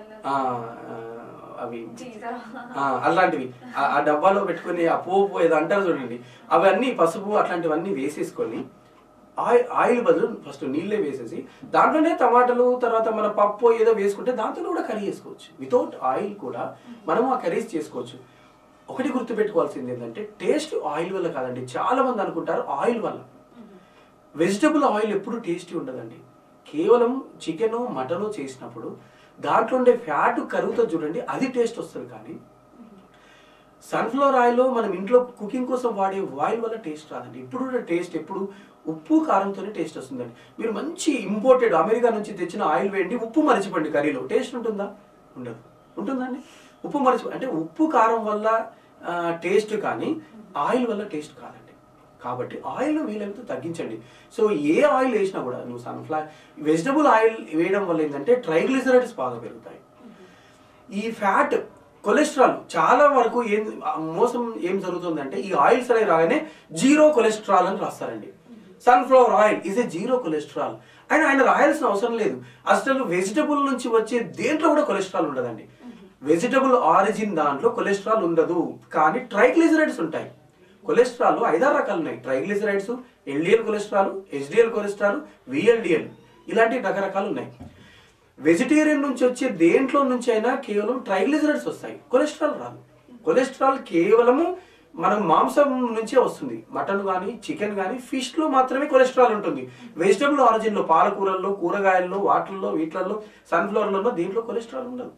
అవి అలాంటివి ఆ డబ్బాలో పెట్టుకుని ఆ పోపు ఏదో అంటారు చూడండి, అవన్నీ పసుపు అట్లాంటివన్నీ వేసేసుకొని ఆయిల్ బదులు ఫస్ట్ నీళ్ళే వేసేసి దాంట్లోనే టమాటాలు, తర్వాత మన పప్పు ఏదో వేసుకుంటే దాంతో కూడా కర్రీ చేసుకోవచ్చు. వితౌట్ ఆయిల్ కూడా మనము ఆ కర్రీస్ చేసుకోవచ్చు. ఒకటి గుర్తుపెట్టుకోవాల్సింది ఏంటంటే, టేస్ట్ ఆయిల్ వల్ల కాదండి. చాలా మంది అనుకుంటారు ఆయిల్ వల్ల. వెజిటబుల్ ఆయిల్ ఎప్పుడు టేస్టీ ఉండదండి. కేవలం చికెను, మటను చేసినప్పుడు దాంట్లో ఉండే ఫ్యాట్ కరుగుతో చూడండి, అది టేస్ట్ వస్తుంది. కానీ సన్ఫ్లవర్ ఆయిల్ మనం ఇంట్లో కుకింగ్ కోసం వాడే ఆయిల్ వల్ల టేస్ట్ రాదండి. ఇప్పుడు కూడా టేస్ట్ ఎప్పుడు ఉప్పు కారంతోనే టేస్ట్ వస్తుందండి. మీరు మంచి ఇంపోర్టెడ్ అమెరికా నుంచి తెచ్చిన ఆయిల్ వేయండి, ఉప్పు మరిచిపోండి కర్రీలో, టేస్ట్ ఉంటుందా? ఉండదు. ఉంటుందండి. ఉప్పు అంటే ఉప్పు కారం వల్ల టేస్ట్, కానీ ఆయిల్ వల్ల టేస్ట్ కాదండి. కాబట్టి ఆయిల్ వీలైతే తగ్గించండి. సో ఏ ఆయిల్ వేసినా కూడా, నువ్వు సన్ఫ్లవర్ వెజిటబుల్ ఆయిల్ వేయడం వల్ల ఏంటంటే ట్రైగ్లిసరైడ్స్ బాగా పెరుగుతాయి. ఈ ఫ్యాట్, కొలెస్ట్రాల్ చాలా వరకు మోసం ఏం జరుగుతుందంటే, ఈ ఆయిల్స్ అనేవి రాగానే జీరో కొలెస్ట్రాల్ అని రాస్తారండి. Sunflower oil is a zero cholesterol. ఆయన రాయాల్సిన అవసరం లేదు. అసలు వెజిటబుల్ నుంచి వచ్చే దేంట్లో కూడా కొలెస్ట్రాల్ ఉండదండి. వెజిటబుల్ ఆరిజిన్ దాంట్లో కొలెస్ట్రాల్ ఉండదు, కానీ ట్రైగ్లిసరైడ్స్ ఉంటాయి. కొలెస్ట్రాల్ 5-6 రకాలు ఉన్నాయి. Triglycerides, LDL cholesterol, HDL cholesterol, VLDL, ఇలాంటి రకరకాలు ఉన్నాయి. వెజిటేరియన్ నుంచి వచ్చే దేంట్లో నుంచి అయినా కేవలం ట్రైగ్లిసరైడ్స్ వస్తాయి, కొలెస్ట్రాల్ రాదు. కొలెస్ట్రాల్ కేవలము మనం మాంసం నుంచే వస్తుంది. మటన్ కానీ, చికెన్ కానీ, ఫిష్ లో మాత్రమే కొలెస్ట్రాల్ ఉంటుంది. వెజిటబుల్ ఆరిజిన్ లో, పాలకూరల్లో, కూరగాయల్లో, వాటిల్లో, వీటిల్లో, సన్ఫ్లవర్లలో దీంట్లో కొలెస్ట్రాల్ ఉండదు.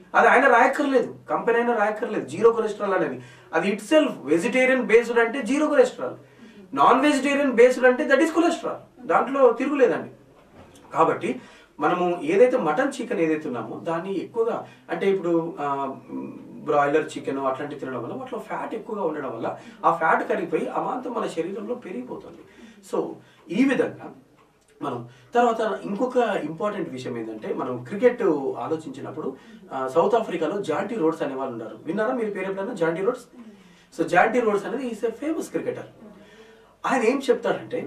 అది ఆయన రాయక్కర్లేదు, కంపెనీ అయినా రాయక్కర్లేదు జీరో కొలెస్ట్రాల్ అనేది. అది ఇట్ సెల్ఫ్ వెజిటేరియన్ బేస్డ్ అంటే zero cholesterol, non vegetarian based అంటే దట్ ఈస్ కొలెస్ట్రాల్, దాంట్లో తిరుగులేదండి. కాబట్టి మనము ఏదైతే మటన్ చికెన్ ఏదైతే ఉన్నామో దాన్ని ఎక్కువగా అంటే ఇప్పుడు బ్రాయిలర్ చికెన్ అట్లాంటివి తినడం వల్ల వాటిలో ఫ్యాట్ ఎక్కువగా ఉండడం వల్ల ఆ ఫ్యాట్ కరిగిపోయి అమాంతం మన శరీరంలో పెరిగిపోతుంది. సో ఈ విధంగా మనం తర్వాత ఇంకొక ఇంపార్టెంట్ విషయం ఏంటంటే మనం క్రికెట్ ఆలోచించినప్పుడు సౌత్ ఆఫ్రికాలో జాంటీ రోడ్స్ అనే వాళ్ళు ఉన్నారు. విన్నారా మీరు పేరు ఎప్పుడైనా Jonty Rhodes? So Jonty Rhodes అనేది ఈస్ ఎ ఫేమస్ క్రికెటర్. ఆయన ఏం చెప్తాడంటే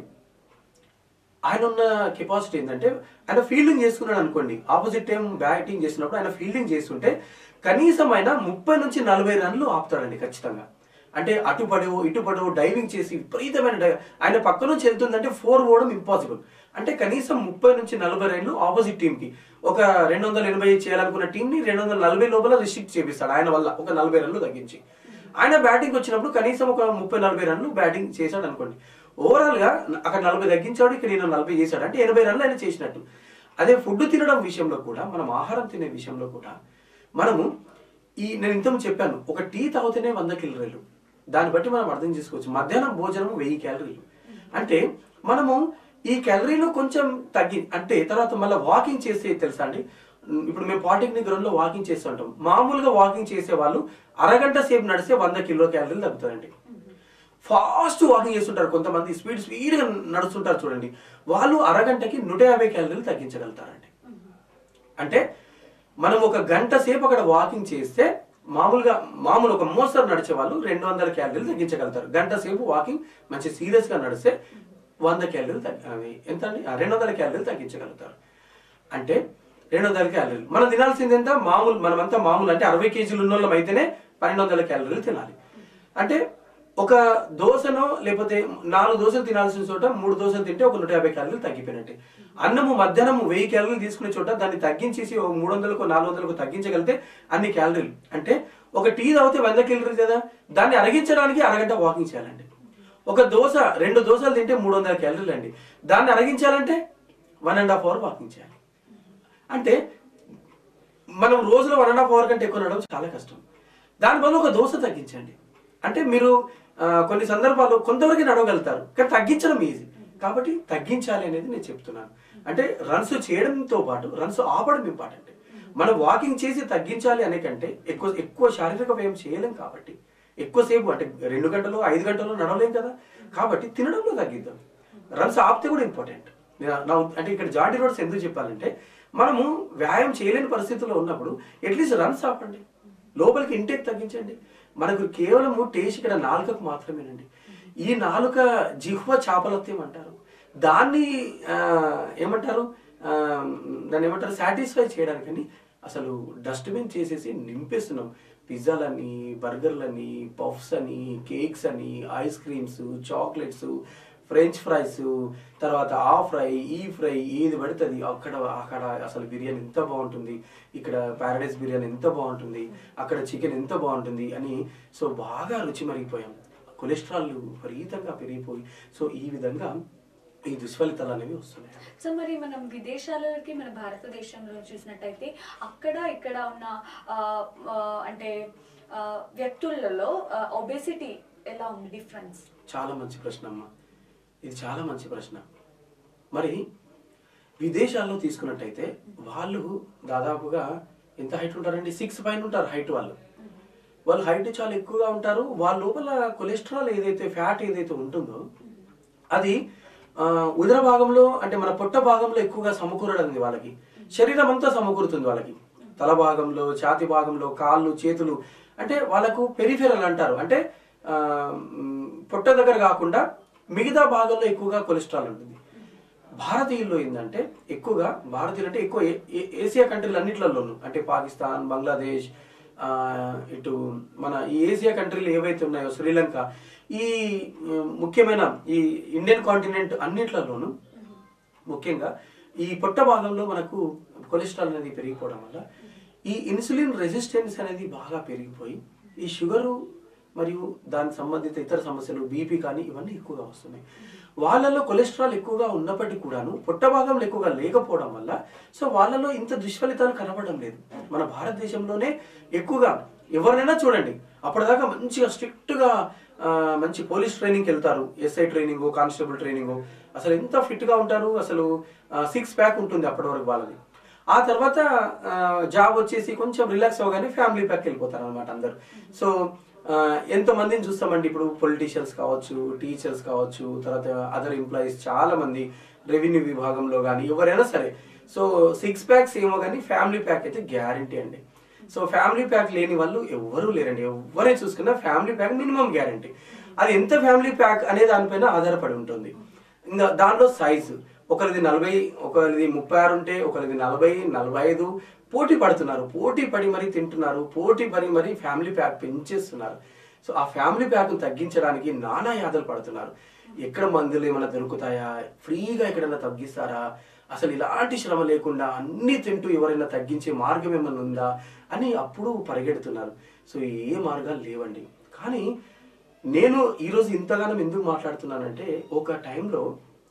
ఆయన ఉన్న కెపాసిటీ ఏంటంటే ఆయన ఫీల్డింగ్ చేసుకున్నాడు అనుకోండి, ఆపోజిట్ టైం బ్యాటింగ్ చేసినప్పుడు ఆయన ఫీల్డింగ్ చేస్తుంటే కనీసం ఆయన 30 నుంచి 40 రన్లు ఆపుతాడండి ఖచ్చితంగా. అంటే అటుపడవు ఇటుపడవు డైవింగ్ చేసి విపరీతమైన ఆయన పక్క నుంచి వెళ్తుందంటే 4 పోవడం ఇంపాసిబుల్. అంటే కనీసం 30 నుంచి 40 రన్లు ఆపోజిట్ టీమ్ కి ఒక 280 చేయాలనుకున్న టీం ని 240 లోపల రిస్ట్రిక్ట్ చేపిస్తాడు ఆయన వల్ల, ఒక 40 రన్లు తగ్గించి. ఆయన బ్యాటింగ్ వచ్చినప్పుడు కనీసం ఒక 30-40 రన్లు బ్యాటింగ్ చేశాడు అనుకోండి. ఓవరాల్ గా అక్కడ 40 తగ్గించాడు, ఇక్కడ ఈయన 40 చేశాడు, అంటే 80 రన్లు ఆయన చేసినట్టు. అదే ఫుడ్ తినడం విషయంలో కూడా, మనం ఆహారం తినే విషయంలో కూడా మనము నేను ఇంతకు చెప్పాను, ఒక టీ తాగితేనే 100 క్యాలరీలు. దాన్ని బట్టి మనం అర్థం చేసుకోవచ్చు. మధ్యాహ్నం భోజనం 1000 క్యాలరీలు. అంటే మనము ఈ క్యాలరీలు కొంచెం అంటే తర్వాత మళ్ళీ వాకింగ్ చేస్తే తెలుసా అండి, ఇప్పుడు మేము పాలిటెక్నిక్ గ్రౌండ్ లో వాకింగ్ చేస్తూ ఉంటాం. మామూలుగా వాకింగ్ చేసే వాళ్ళు అరగంట సేపు నడిస్తే 100 కిలో క్యాలరీలు తగ్గుతారండి. ఫాస్ట్ వాకింగ్ చేస్తుంటారు కొంతమంది, స్పీడ్ గా నడుస్తుంటారు చూడండి, వాళ్ళు అరగంటకి 150 క్యాలరీలు తగ్గించగలుగుతారండి. అంటే మనం ఒక గంట సేపు అక్కడ వాకింగ్ చేస్తే మామూలు ఒక మోస్తరు నడిచే వాళ్ళు 200 క్యాలరీలు తగ్గించగలుగుతారు. గంట సేపు వాకింగ్ మంచి సీరియస్ గా నడిస్తే 100 క్యాలరీలు ఎంత అండి 200 క్యాలరీలు తగ్గించగలుగుతారు. అంటే 200 క్యాలరీలు. మనం తినాల్సింది ఎంత మనమంతా మామూలు అంటే 60 కేజీలు ఉన్న వాళ్ళం అయితేనే 1200 క్యాలరీలు తినాలి. అంటే ఒక దోశనో లేకపోతే 4 దోశలు తినాల్సిన చోట 3 దోశలు తింటే ఒక 150 క్యాలరీలు తగ్గిపోయినట్టే. అన్నము మధ్యాహ్నం 1000 క్యాలరీలు తీసుకునే చోట దాన్ని తగ్గించేసి 300కు 400కు తగ్గించగలిగితే అన్ని క్యాలరీలు. అంటే ఒక టీ తాగితే 100 క్యాలరీలు కదా, దాన్ని అరగించడానికి అరగంట వాకింగ్ చేయాలండి. ఒక దోశ 2 దోశలు తింటే 300 క్యాలరీలు అండి, దాన్ని అరగించాలంటే 1.5 అవర్ వాకింగ్ చేయాలి. అంటే మనం రోజులో 1.5 అవర్ కంటే ఎక్కువ నడవడం చాలా కష్టం. దానివల్ల ఒక దోశ తగ్గించండి. అంటే మీరు కొన్ని సందర్భాల్లో కొంతవరకు నడవగలుగుతారు, కానీ తగ్గించడం ఈజీ. కాబట్టి తగ్గించాలి అనేది నేను చెప్తున్నాను. అంటే రన్స్ చేయడంతో పాటు రన్స్ ఆపడం ఇంపార్టెంట్. మనం వాకింగ్ చేసి తగ్గించాలి అనే కంటే ఎక్కువ శారీరక వ్యయం చేయలేం. కాబట్టి ఎక్కువసేపు అంటే 2 గంటలు 5 గంటలు నడవలేం కదా. కాబట్టి తినడంలో తగ్గిద్దాం. రన్స్ ఆపితే కూడా ఇంపార్టెంట్. అంటే ఇక్కడ జాంటీ రోడ్స్ ఎందుకు చెప్పాలంటే, మనము వ్యాయామం చేయలేని పరిస్థితుల్లో ఉన్నప్పుడు అట్లీస్ట్ రన్స్ ఆపండి, లోపలికి ఇంటేక్ తగ్గించండి. మనకు కేవలం టేస్ట్ ఇక్కడ నాలుకకు మాత్రమేనండి. ఈ నాలుక జిహ్వ చాపలత్యం అంటారు. దాన్ని ఏమంటారు సాటిస్ఫై చేయడానికని అసలు డస్ట్బిన్ చేసేసి నింపేస్తున్నాం. పిజ్జాలని, బర్గర్లని, పఫ్స్ అని, కేక్స్ అని, ice creams, chocolates, French fries, తర్వాత ఆ ఫ్రై ఈ ఫ్రై ఏది పడుతుంది అక్కడ అసలు బిర్యానీ ఎంత బాగుంటుంది, ఇక్కడ ప్యారడైస్ బిర్యానీ ఎంత బాగుంటుంది, అక్కడ చికెన్ ఎంత బాగుంటుంది అని. సో బాగా రుచి మరిగిపోయాం, కొలెస్ట్రాల్ విపరీతంగా పెరిగిపోయి సో ఈ విధంగా ఈ దుష్ఫలితాలు అనేవి వస్తున్నాయి. సో మరి మనం విదేశాలకి మన భారతదేశంలో చూసినట్టయితే అక్కడ ఇక్కడ ఉన్న అంటే వ్యక్తులలో ఒబేసిటీ ఎలా ఉంది డిఫరెన్స్? చాలా మంచి ప్రశ్న అమ్మా, ఇది చాలా మంచి ప్రశ్న. మరి విదేశాల్లో తీసుకున్నట్టయితే వాళ్ళు దాదాపుగా ఎంత హైట్ ఉంటారండి? 6 పైన ఉంటారు హైట్. వాళ్ళు హైట్ చాలా ఎక్కువగా ఉంటారు. వాళ్ళ లోపల కొలెస్ట్రాల్ ఏదైతే ఫ్యాట్ ఏదైతే ఉంటుందో అది ఉదర భాగంలో అంటే మన పొట్ట భాగంలో ఎక్కువగా సమకూరడం వాళ్ళకి. శరీరం అంతా సమకూరుతుంది వాళ్ళకి, తల భాగంలో, ఛాతి భాగంలో, కాళ్ళు, చేతులు. అంటే వాళ్ళకు పెరిఫెరల్ అంటారు. అంటే పొట్ట దగ్గర కాకుండా మిగతా భాగంలో ఎక్కువగా కొలెస్ట్రాల్ ఉంటుంది. భారతీయుల్లో ఏంటంటే ఎక్కువగా భారతీయులు అంటే ఎక్కువ ఏసియా కంట్రీలు అన్నిట్లలోనూ అంటే పాకిస్తాన్, బంగ్లాదేశ్, ఇటు మన ఈ ఏసియా కంట్రీలు ఏవైతే ఉన్నాయో, శ్రీలంక, ఈ ముఖ్యమైన ఈ ఇండియన్ కాంటినెంట్ అన్నిట్లలోనూ ముఖ్యంగా ఈ పొట్ట భాగంలో మనకు కొలెస్ట్రాల్ అనేది పెరిగిపోవడం వల్ల ఈ ఇన్సులిన్ రెసిస్టెన్స్ అనేది బాగా పెరిగిపోయి ఈ షుగరు మరియు దానికి సంబంధిత ఇతర సమస్యలు బీపీ కానీ ఇవన్నీ ఎక్కువగా వస్తున్నాయి. వాళ్ళలో కొలెస్ట్రాల్ ఎక్కువగా ఉన్నప్పటికీ కూడాను పొట్ట భాగంలో ఎక్కువగా లేకపోవడం వల్ల సో వాళ్ళలో ఇంత దుష్ఫలితాలు కనబడడం లేదు. మన భారతదేశంలోనే ఎక్కువగా ఎవరినైనా చూడండి, అప్పటిదాకా మంచిగా స్ట్రిక్ట్గా మంచి పోలీస్ ట్రైనింగ్కి వెళ్తారు, ఎస్ఐ ట్రైనింగ్, కానిస్టేబుల్ ట్రైనింగ్, అసలు ఎంత ఫిట్గా ఉంటారు, అసలు 6 ప్యాక్ ఉంటుంది అప్పటి వరకు వాళ్ళది. ఆ తర్వాత జాబ్ వచ్చేసి కొంచెం రిలాక్స్ అవగానే ఫ్యామిలీ ప్యాక్ వెళ్ళిపోతారు అనమాట అందరు. సో ఎంతమందిని చూస్తామండి ఇప్పుడు, పొలిటీషియన్స్ కావచ్చు, టీచర్స్ కావచ్చు, తర్వాత అదర్ ఎంప్లాయీస్ చాలా మంది రెవెన్యూ విభాగంలో కానీ ఎవరైనా సరే. సో 6 ప్యాక్స్ ఏమో కానీ ఫ్యామిలీ ప్యాక్ అయితే గ్యారంటీ అండి. సో ఫ్యామిలీ ప్యాక్ లేని వాళ్ళు ఎవరూ లేరండి. ఎవరైనా చూసుకున్నా ఫ్యామిలీ ప్యాక్ మినిమం గ్యారంటీ. అది ఎంత ఫ్యామిలీ ప్యాక్ అనే దానిపైన ఆధారపడి ఉంటుంది. ఇంకా దాంట్లో సైజు ఒకరిది 40, ఒకరిది 36 ఉంటే ఒకరిది 40, 45 పోటీ పడుతున్నారు. పోటీ పడి మరీ తింటున్నారు, పోటీ పడి మరీ ఫ్యామిలీ ప్యాక్ పెంచేస్తున్నారు. సో ఆ ఫ్యామిలీ ప్యాక్ తగ్గించడానికి నానా యాతలు పడుతున్నారు. ఎక్కడ మందులు ఏమైనా దొరుకుతాయా, ఫ్రీగా ఎక్కడైనా తగ్గిస్తారా, అసలు ఇలాంటి శ్రమ లేకుండా అన్ని తింటూ ఎవరైనా తగ్గించే మార్గం ఏమైనా ఉందా అని అప్పుడు పరిగెడుతున్నారు. సో ఏ మార్గాలు లేవండి. కానీ నేను ఈరోజు ఇంతగానం ఎందుకు మాట్లాడుతున్నానంటే, ఒక టైంలో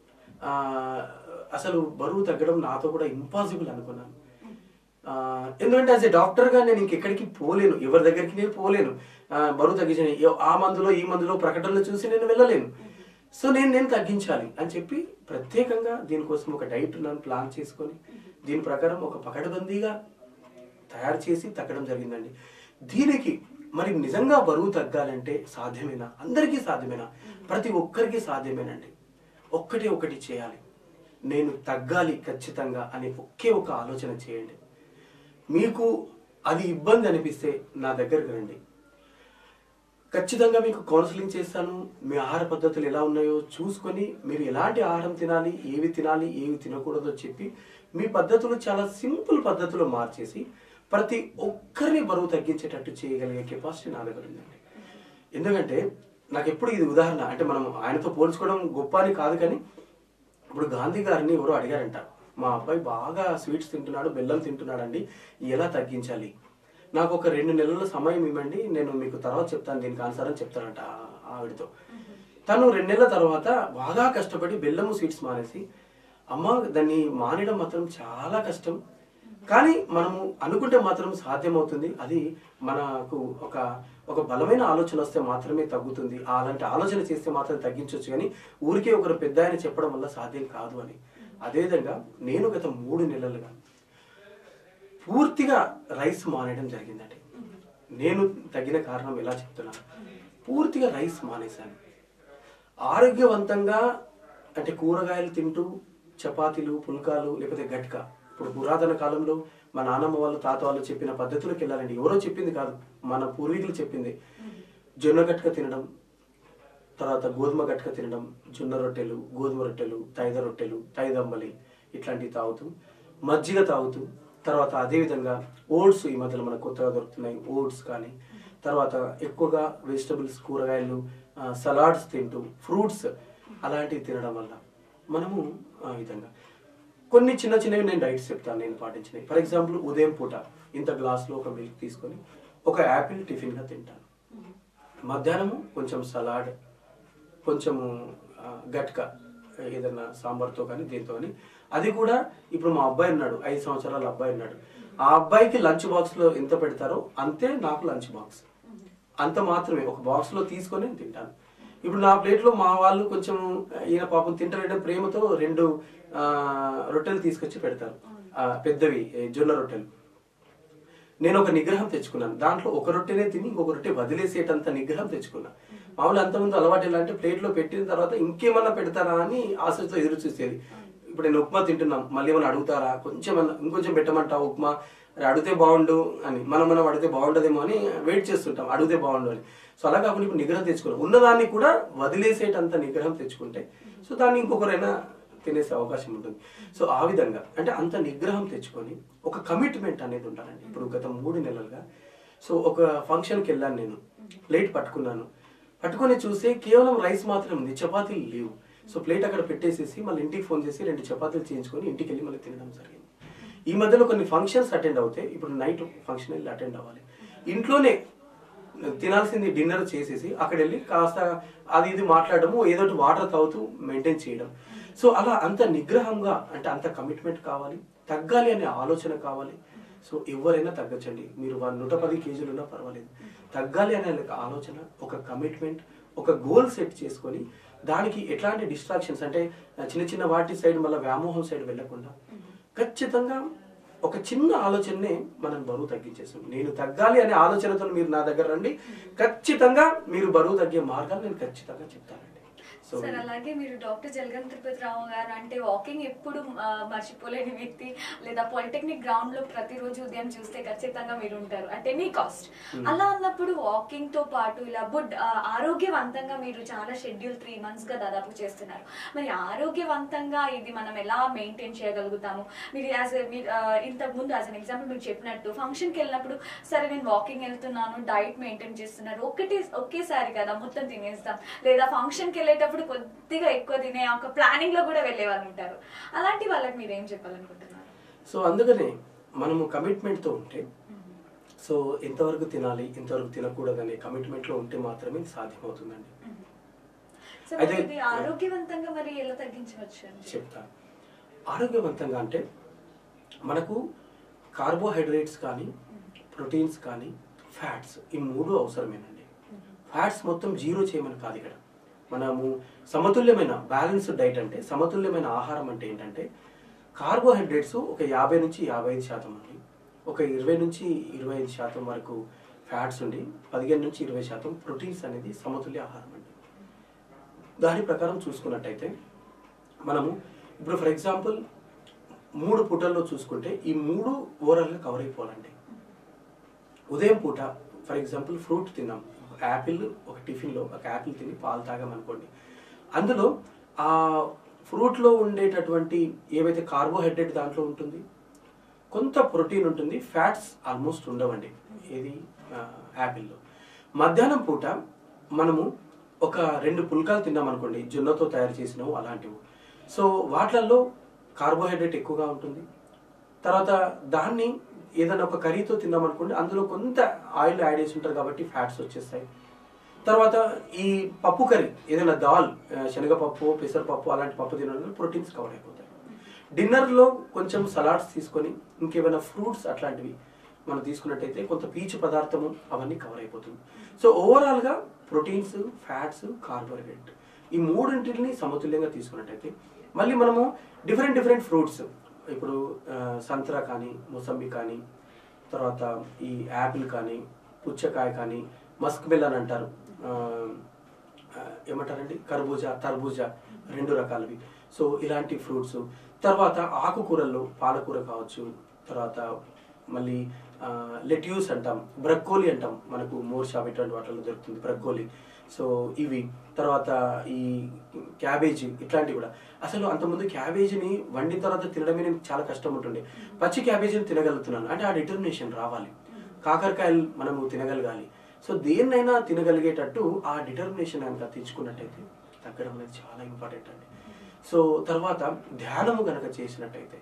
అసలు బరువు తగ్గడం నాతో కూడా ఇంపాసిబుల్ అనుకున్నాను. ఎందుకంటే యాజ్ ఏ డాక్టర్గా నేను ఇంకెక్కడికి పోలేను, ఎవరి దగ్గరికి నేను పోలేను. బరువు తగ్గించిన ఆ మందులో ఈ మందులో ప్రకటనలు చూసి నేను వెళ్ళలేను. సో నేను తగ్గించాలి అని చెప్పి ప్రత్యేకంగా దీనికోసం ఒక డైట్ ప్లాన్ చేసుకొని దీని ప్రకారం ఒక పకడ్బందీగా తయారు చేసి తగ్గడం జరిగిందండి. దీనికి మరి నిజంగా బరువు తగ్గాలంటే సాధ్యమేనా? అందరికీ సాధ్యమేనా? ప్రతి ఒక్కరికి సాధ్యమేనండి. ఒకటి చేయాలి, నేను తగ్గాలి ఖచ్చితంగా అనే ఒకే ఒక ఆలోచన చేయండి. మీకు అది ఇబ్బంది అనిపిస్తే నా దగ్గరకు రండి, ఖచ్చితంగా మీకు కౌన్సిలింగ్ చేస్తాను. మీ ఆహార పద్ధతులు ఎలా ఉన్నాయో చూసుకొని మీరు ఎలాంటి ఆహారం తినాలి, ఏవి తినకూడదో చెప్పి మీ పద్ధతులు చాలా సింపుల్ పద్ధతులు మార్చేసి ప్రతి ఒక్కరిని బరువు తగ్గించేటట్టు చేయగలిగే కెపాసిటీ నా దగ్గర ఉందండి. ఎందుకంటే నాకు ఎప్పుడు ఇది ఉదాహరణ, అంటే మనం ఆయనతో పోల్చుకోవడం గొప్ప అని కాదు, కానీ ఇప్పుడు గాంధీ గారిని ఎవరో అడిగారంట, మా అబ్బాయి బాగా స్వీట్స్ తింటున్నాడు, బెల్లం తింటున్నాడు అండి, ఎలా తగ్గించాలి, నాకు ఒక 2 నెలల సమయం ఇవ్వండి, నేను మీకు తర్వాత చెప్తాను, దీనికి ఆన్సర్ అని చెప్తానంట ఆవిడతో. తను 2 నెలల తర్వాత బాగా కష్టపడి బెల్లము స్వీట్స్ మానేసి, అమ్మ దాన్ని మానేయడం మాత్రం చాలా కష్టం, కానీ మనము అనుకుంటే మాత్రం సాధ్యమవుతుంది, అది మనకు ఒక బలమైన ఆలోచన వస్తే మాత్రమే తగ్గుతుంది, అలాంటి ఆలోచన చేస్తే మాత్రం తగ్గించవచ్చు, కానీ ఊరికే ఒకరు పెద్ద ఆయన చెప్పడం వల్ల సాధ్యం కాదు అని. అదేవిధంగా నేను గత 3 నెలలుగా పూర్తిగా రైస్ మానేయడం జరిగిందండి. నేను తగ్గిన కారణం ఎలా చెప్తున్నాను, పూర్తిగా రైస్ మానేశాను. ఆరోగ్యవంతంగా అంటే కూరగాయలు తింటూ చపాతీలు, పుల్కాలు, లేకపోతే గట్కా. ఇప్పుడు పురాతన కాలంలో మా నాన్నమ్మ వాళ్ళు, తాత వాళ్ళు చెప్పిన పద్ధతులకు వెళ్ళాలండి. ఎవరో చెప్పింది కాదు, మన పూర్వీకులు చెప్పింది. జొన్న గట్క తినడం, తర్వాత గోధుమ గట్క తినడం, జొన్న రొట్టెలు, గోధుమ రొట్టెలు, తైద రొట్టెలు, తైదంబలి ఇట్లాంటివి తాగుతూ, మజ్జిగ తాగుతూ, తర్వాత అదేవిధంగా ఓట్స్, ఈ మధ్యలో మనకు కొత్తగా దొరుకుతున్నాయి ఓట్స్ కానీ, తర్వాత ఎక్కువగా వెజిటబుల్స్, కూరగాయలు, సలాడ్స్ తింటూ, ఫ్రూట్స్ అలాంటివి తినడం వల్ల మనము ఆ విధంగా కొన్ని చిన్నవి నేను డైట్స్ చెప్తాను నేను పాటించినవి. ఫర్ ఎగ్జాంపుల్, ఉదయం పూట ఇంత గ్లాస్లో ఒక మిల్క్ తీసుకొని ఒక యాపిల్ టిఫిన్గా తింటాను. మధ్యాహ్నము కొంచెం సలాడ్, కొంచెము గట్కా, ఏదన్నా సాంబార్తో కానీ దేంతో కానీ. అది కూడా ఇప్పుడు మా అబ్బాయి ఉన్నాడు, 5 సంవత్సరాల అబ్బాయి ఉన్నాడు, ఆ అబ్బాయికి లంచ్ బాక్స్లో ఎంత పెడతారో అంతే నాకు లంచ్ బాక్స్, అంత మాత్రమే ఒక బాక్స్లో తీసుకొని తింటాను. ఇప్పుడు నా ప్లేట్లో మా వాళ్ళు కొంచెం ఈయన పాపం తింటారంటే ప్రేమతో 2 రొట్టెలు తీసుకొచ్చి పెడతారు, పెద్దవి జొన్న రొట్టెలు. నేను ఒక నిగ్రహం తెచ్చుకున్నాను, దాంట్లో ఒక రొట్టెనే తిని ఇంకొక రొట్టె వదిలేసేటంత నిగ్రహం తెచ్చుకున్నాను. మామూలు అంతకుముందు అలవాటు ఎలా అంటే ప్లేట్లో పెట్టిన తర్వాత ఇంకేమన్నా పెడతారా అని ఆశతో ఎదురు చూసేది. ఇప్పుడు నేను ఉప్మా తింటున్నాం, మళ్ళీ ఏమైనా అడుగుతారా, ఇంకొంచెం పెట్టమంటావు ఉప్మా, అడిగితే బాగుండు అని, మనం అడిగితే బాగుండదేమో అని వెయిట్ చేస్తుంటాం, అడిగితే బాగుండు అని. సో అలా కాకుండా ఇప్పుడు నిగ్రహం తెచ్చుకున్నాం, ఉన్నదాన్ని కూడా వదిలేసేటంత నిగ్రహం తెచ్చుకుంటే సో దాన్ని ఇంకొకరైనా తినేసే అవకాశం ఉంటుంది. సో ఆ విధంగా అంటే అంత నిగ్రహం తెచ్చుకొని ఒక కమిట్మెంట్ అనేది ఉండాలండి. ఇప్పుడు గత 3 నెలలుగా సో ఒక ఫంక్షన్కి వెళ్ళాను, నేను ప్లేట్ పట్టుకొని చూస్తే కేవలం రైస్ మాత్రమే ఉంది, చపాతీలు లేవు. సో ప్లేట్ అక్కడ పెట్టేసేసి మళ్ళీ ఇంటికి ఫోన్ చేసి 2 చపాతీలు చేయించుకొని ఇంటికి వెళ్ళి మళ్ళీ తినడం జరిగింది. ఈ మధ్యలో కొన్ని ఫంక్షన్స్ అటెండ్ అవుతాయి, ఇప్పుడు నైట్ ఫంక్షన్ వెళ్ళి అటెండ్ అవ్వాలి. ఇంట్లోనే తినాల్సింది డిన్నర్ చేసేసి అక్కడ వెళ్ళి కాస్త అది ఇది మాట్లాడము, ఏదో వాటర్ తాగుతూ మెయింటైన్ చేయడం. సో అలా అంత నిగ్రహంగా, అంటే అంత కమిట్మెంట్ కావాలి, తగ్గాలి అనే ఆలోచన కావాలి. సో ఎవరైనా తగ్గచ్చండి, మీరు 110 కేజీలు ఉన్నా పర్వాలేదు. తగ్గాలి అనే ఆలోచన, ఒక కమిట్మెంట్, ఒక గోల్ సెట్ చేసుకొని దానికి ఎట్లాంటి డిస్ట్రాక్షన్స్ అంటే చిన్న చిన్న వాటి సైడ్ మళ్ళీ వ్యామోహం సైడ్ వెళ్లకుండా ఖచ్చితంగా ఒక చిన్న ఆలోచననే మనం బరువు తగ్గించేస్తాం. నేను తగ్గాలి అనే ఆలోచనతో మీరు నా దగ్గర రండి, ఖచ్చితంగా మీరు బరువు తగ్గే మార్గాలు నేను ఖచ్చితంగా చెప్తానండి. సార్ అలాగే మీరు డాక్టర్ జలగం తిరుపతిరావు గారు అంటే వాకింగ్ ఎప్పుడు మర్చిపోలేని వ్యక్తి, లేదా పాలిటెక్నిక్ గ్రౌండ్ లో ప్రతిరోజు ఉదయం చూస్తే ఖచ్చితంగా మీరు ఉంటారు అంటే ఎనీ కాస్ట్. అలా అన్నప్పుడు వాకింగ్ తో పాటు ఇలా ఆరోగ్యవంతంగా మీరు చాలా షెడ్యూల్ 3 months గా దాదాపు చేస్తున్నారు. మరి ఆరోగ్యవంతంగా ఇది మనం ఎలా మెయింటైన్ చేయగలుగుతాము? మీరు ఇంతకు ముందు యాజ్ అన్ ఎగ్జాంపుల్ మీరు చెప్పినట్టు ఫంక్షన్కి వెళ్ళినప్పుడు సరే నేను వాకింగ్ వెళ్తున్నాను, డైట్ మెయింటైన్ చేస్తున్నారు, ఒకేసారి కదా మొత్తం తినేస్తాం, లేదా ఫంక్షన్కి వెళ్ళేటప్పుడు కొద్దిగా ఎక్కువ తినే ఒక ప్లానింగ్ లో కూడా వెళ్ళే వాళ్ళు ఉంటారు. అలాంటి వాళ్ళకి మీరు ఏం చెప్పాలనుకుంటున్నారు? సో అందుకనే మనము కమిట్మెంట్ తో ఉంటే, సో ఎంతవరకు తినాలి ఎంతవరకు తినకూడదు అనే కమిట్మెంట్ లో ఉంటే మాత్రమే సాధ్యమవుతుందండి. అయితే ఆరోగ్యవంతంగా మరి ఎలా తగ్గించవచ్చు చెప్తాను. ఆరోగ్యవంతంగా అంటే మనకు కార్బోహైడ్రేట్స్ కానీ, ప్రోటీన్స్ కానీ, ఫ్యాట్స్, ఈ 3 అవసరమేనండి. ఫ్యాట్స్ మొత్తం జీరో చేయమని కాదు ఇక్కడ. మనము సమతుల్యమైన బ్యాలెన్స్డ్ డైట్ అంటే, సమతుల్యమైన ఆహారం అంటే ఏంటంటే కార్బోహైడ్రేట్స్ ఒక 50 నుంచి 55% ఉండి, ఒక 20 నుంచి 25% వరకు ఫ్యాట్స్ ఉండి, 15 నుంచి 20% ప్రోటీన్స్ అనేది సమతుల్య ఆహారం అండి. దాని ప్రకారం చూసుకున్నట్టయితే మనము ఇప్పుడు ఫర్ ఎగ్జాంపుల్ 3 పూటల్లో చూసుకుంటే ఈ 3 ఓవరాల్గా కవర్ అయిపోవాలండి. ఉదయం పూట ఫర్ ఎగ్జాంపుల్ ఫ్రూట్ తిన్నాం, యాపిల్, ఒక టిఫిన్లో ఒక యాపిల్ తిని పాలు తాగామనుకోండి, అందులో ఆ ఫ్రూట్లో ఉండేటటువంటి ఏవైతే కార్బోహైడ్రేట్ దాంట్లో ఉంటుంది, కొంత ప్రోటీన్ ఉంటుంది, ఫ్యాట్స్ ఆల్మోస్ట్ ఉండవండి ఏది యాపిల్లో. మధ్యాహ్నం పూట మనము ఒక 2 పుల్కాలు తిన్నామనుకోండి, జొన్నతో తయారు చేసినవి అలాంటివి, సో వాటిల్లో కార్బోహైడ్రేట్ ఎక్కువగా ఉంటుంది. తర్వాత దాన్ని ఏదైనా ఒక కర్రీతో తిన్నామనుకోండి, అందులో కొంత ఆయిల్ యాడ్ చేసి ఉంటారు కాబట్టి ఫ్యాట్స్ వచ్చేస్తాయి. తర్వాత ఈ పప్పు కర్రీ, ఏదైనా దాల్, శనగపప్పు, పెసరపప్పు అలాంటి పప్పు తినడం ప్రోటీన్స్ కవర్ అయిపోతాయి. డిన్నర్లో కొంచెం సలాడ్స్ తీసుకొని ఇంకేమైనా ఫ్రూట్స్ అట్లాంటివి మనం తీసుకున్నట్టయితే కొంత పీచు పదార్థము అవన్నీ కవర్ అయిపోతుంది. సో ఓవరాల్గా ప్రోటీన్స్, ఫ్యాట్స్, కార్బోహైడ్రేట్ ఈ 3ని సమతుల్యంగా తీసుకున్నట్టయితే మళ్ళీ మనము డిఫరెంట్ ఫ్రూట్స్, ఇప్పుడు సంత్రా కానీ, మోసంబి కానీ, తర్వాత ఈ యాపిల్ కానీ, పుచ్చకాయ కానీ, మస్క్ మెలన్ అంటారు, ఏమంటారండి తర్బూజా 2 రకాలవి. సో ఇలాంటి ఫ్రూట్స్, తర్వాత ఆకుకూరల్లో పాలకూర కావచ్చు, తర్వాత మళ్ళీ లెట్యూస్ అంటాం, బ్రక్కోలి అంటాం, మనకు మోర్ షాప్ ఇటువంటి వాటిల్లో దొరుకుతుంది బ్రక్కోలి. సో ఇవి, తర్వాత ఈ క్యాబేజీ ఇట్లాంటివి కూడా. అసలు అంతకుముందు క్యాబేజీని వండిన తర్వాత తినడమే నేను చాలా కష్టం ఉంటుండే, పచ్చి క్యాబేజీని తినగలుగుతున్నాను అంటే ఆ డిటర్మినేషన్ రావాలి. కాకరకాయలు మనము తినగలగాలి. సో దేన్నైనా తినగలిగేటట్టు ఆ డిటర్మినేషన్ కనుక తెచ్చుకున్నట్టయితే తగ్గడం అనేది చాలా ఇంపార్టెంట్ అండి. సో తర్వాత ధ్యానం చేసినట్టయితే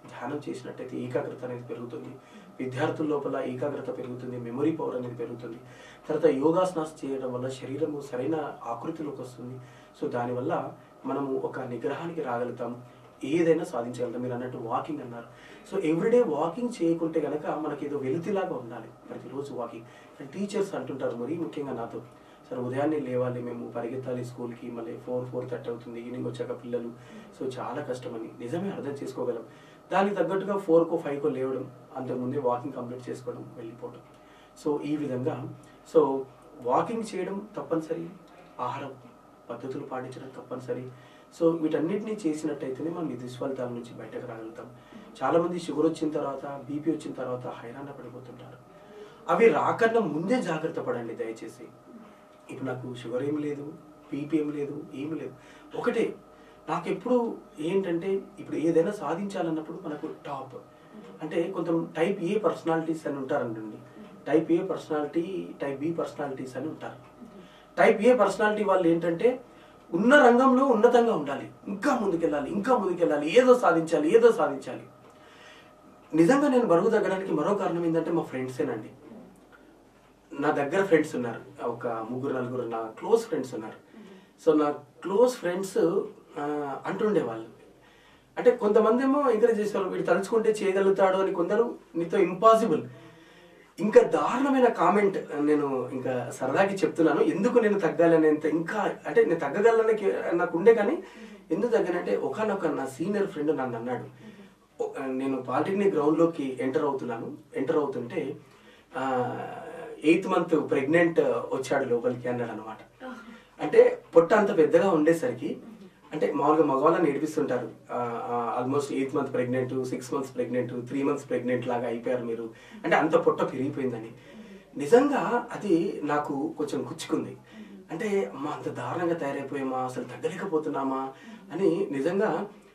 ఏకాగ్రత అనేది పెరుగుతుంది, విద్యార్థుల లోపల ఏకాగ్రత పెరుగుతుంది, మెమరీ పవర్ అనేది పెరుగుతుంది. తర్వాత యోగాసనాస్ చేయడం వల్ల శరీరము సరైన ఆకృతిలోకి వస్తుంది. సో దానివల్ల మనము ఒక నిగ్రహానికి రాగలుగుతాం, ఏదైనా సాధించగలుగుతాం. మీరు అన్నట్టు వాకింగ్ అన్నారు. సో ఎవ్రీడే వాకింగ్ చేయకుంటే కనుక మనకి ఏదో వెలితిలాగా ఉండాలి ప్రతిరోజు వాకింగ్. టీచర్స్ అంటుంటారు మరీ ముఖ్యంగా నాతో, సార్ ఉదయాన్నే లేవాలి, మేము పరిగెత్తాలి స్కూల్కి, మళ్ళీ 4-4:30 అవుతుంది, ఈవినింగ్ వచ్చాక పిల్లలు, సో చాలా కష్టమని. నిజమే, అర్థం చేసుకోగలం. దానికి తగ్గట్టుగా 4కో 5కో లేవడం, అంతకుముందే వాకింగ్ కంప్లీట్ చేసుకోవడం, వెళ్ళిపోవడం. సో ఈ విధంగా సో వాకింగ్ చేయడం తప్పనిసరి, ఆహారం పద్ధతులు పాటించడం తప్పనిసరి. సో వీటన్నిటిని చేసినట్టయితేనే మనం ఈ దుష్ఫలితాల నుంచి బయటకు రాగలుగుతాం. చాలామంది షుగర్ వచ్చిన తర్వాత, బీపీ వచ్చిన తర్వాత హైరాణ పడిపోతుంటారు. అవి రాకన్నా ముందే జాగ్రత్త పడండి దయచేసి. ఇప్పుడు నాకు షుగర్ ఏమి లేదు, బీపీ ఏమి లేదు, ఏమి లేదు. ఒకటే నాకు ఎప్పుడు ఏంటంటే, ఇప్పుడు ఏదైనా సాధించాలన్నప్పుడు మనకు టాప్ అంటే కొంచెం టైప్ ఏ పర్సనాలిటీస్ అని ఉంటారండి. Type A personality, type B personalities అని ఉంటారు. టైప్ ఏ పర్సనాలిటీ వాళ్ళు ఏంటంటే ఉన్న రంగంలో ఉన్నతంగా ఉండాలి, ఇంకా ముందుకెళ్ళాలి, ఏదో సాధించాలి. నిజంగా నేను బరువు తగ్గడానికి మరో కారణం ఏంటంటే మా ఫ్రెండ్సేనండి. నా దగ్గర ఫ్రెండ్స్ ఉన్నారు, ఒక 3-4 నా క్లోజ్ ఫ్రెండ్స్ ఉన్నారు. సో నా క్లోజ్ ఫ్రెండ్స్ అంటుండేవాళ్ళు, అంటే కొంతమంది ఏమో ఎంకరేజ్ చేసేవాళ్ళు, వీడు తలుచుకుంటే చేయగలుగుతాడు అని, కొందరు నీతో ఇంపాసిబుల్. ఇంకా దారుణమైన కామెంట్ నేను ఇంకా సరదాకి చెప్తున్నాను, ఎందుకు నేను తగ్గాలనేంత, ఇంకా అంటే నేను తగ్గగలనే నాకు ఉండే, కానీ ఎందుకు తగ్గానంటే ఒకనొక నా సీనియర్ ఫ్రెండ్ నన్ను అన్నాడు, నేను పాలిటెక్నిక్ గ్రౌండ్లోకి ఎంటర్ అవుతుంటే 8th month ప్రెగ్నెంట్ వచ్చాడు లోపలికి అన్నాడు అనమాట. అంటే పొట్ట అంత పెద్దగా ఉండేసరికి, అంటే మామూలుగా మగవాళ్ళని ఏడిపిస్తుంటారు, almost 8th month pregnant, 6 months pregnant, 3 months pregnant లాగా అయిపోయారు మీరు, అంటే అంత పొట్ట పెరిగిపోయిందని. నిజంగా అది నాకు కొంచెం గుచ్చుకుంది. అంటే అమ్మ అంత దారుణంగా తయారైపోయామా, అసలు తగ్గలేకపోతున్నామా అని నిజంగా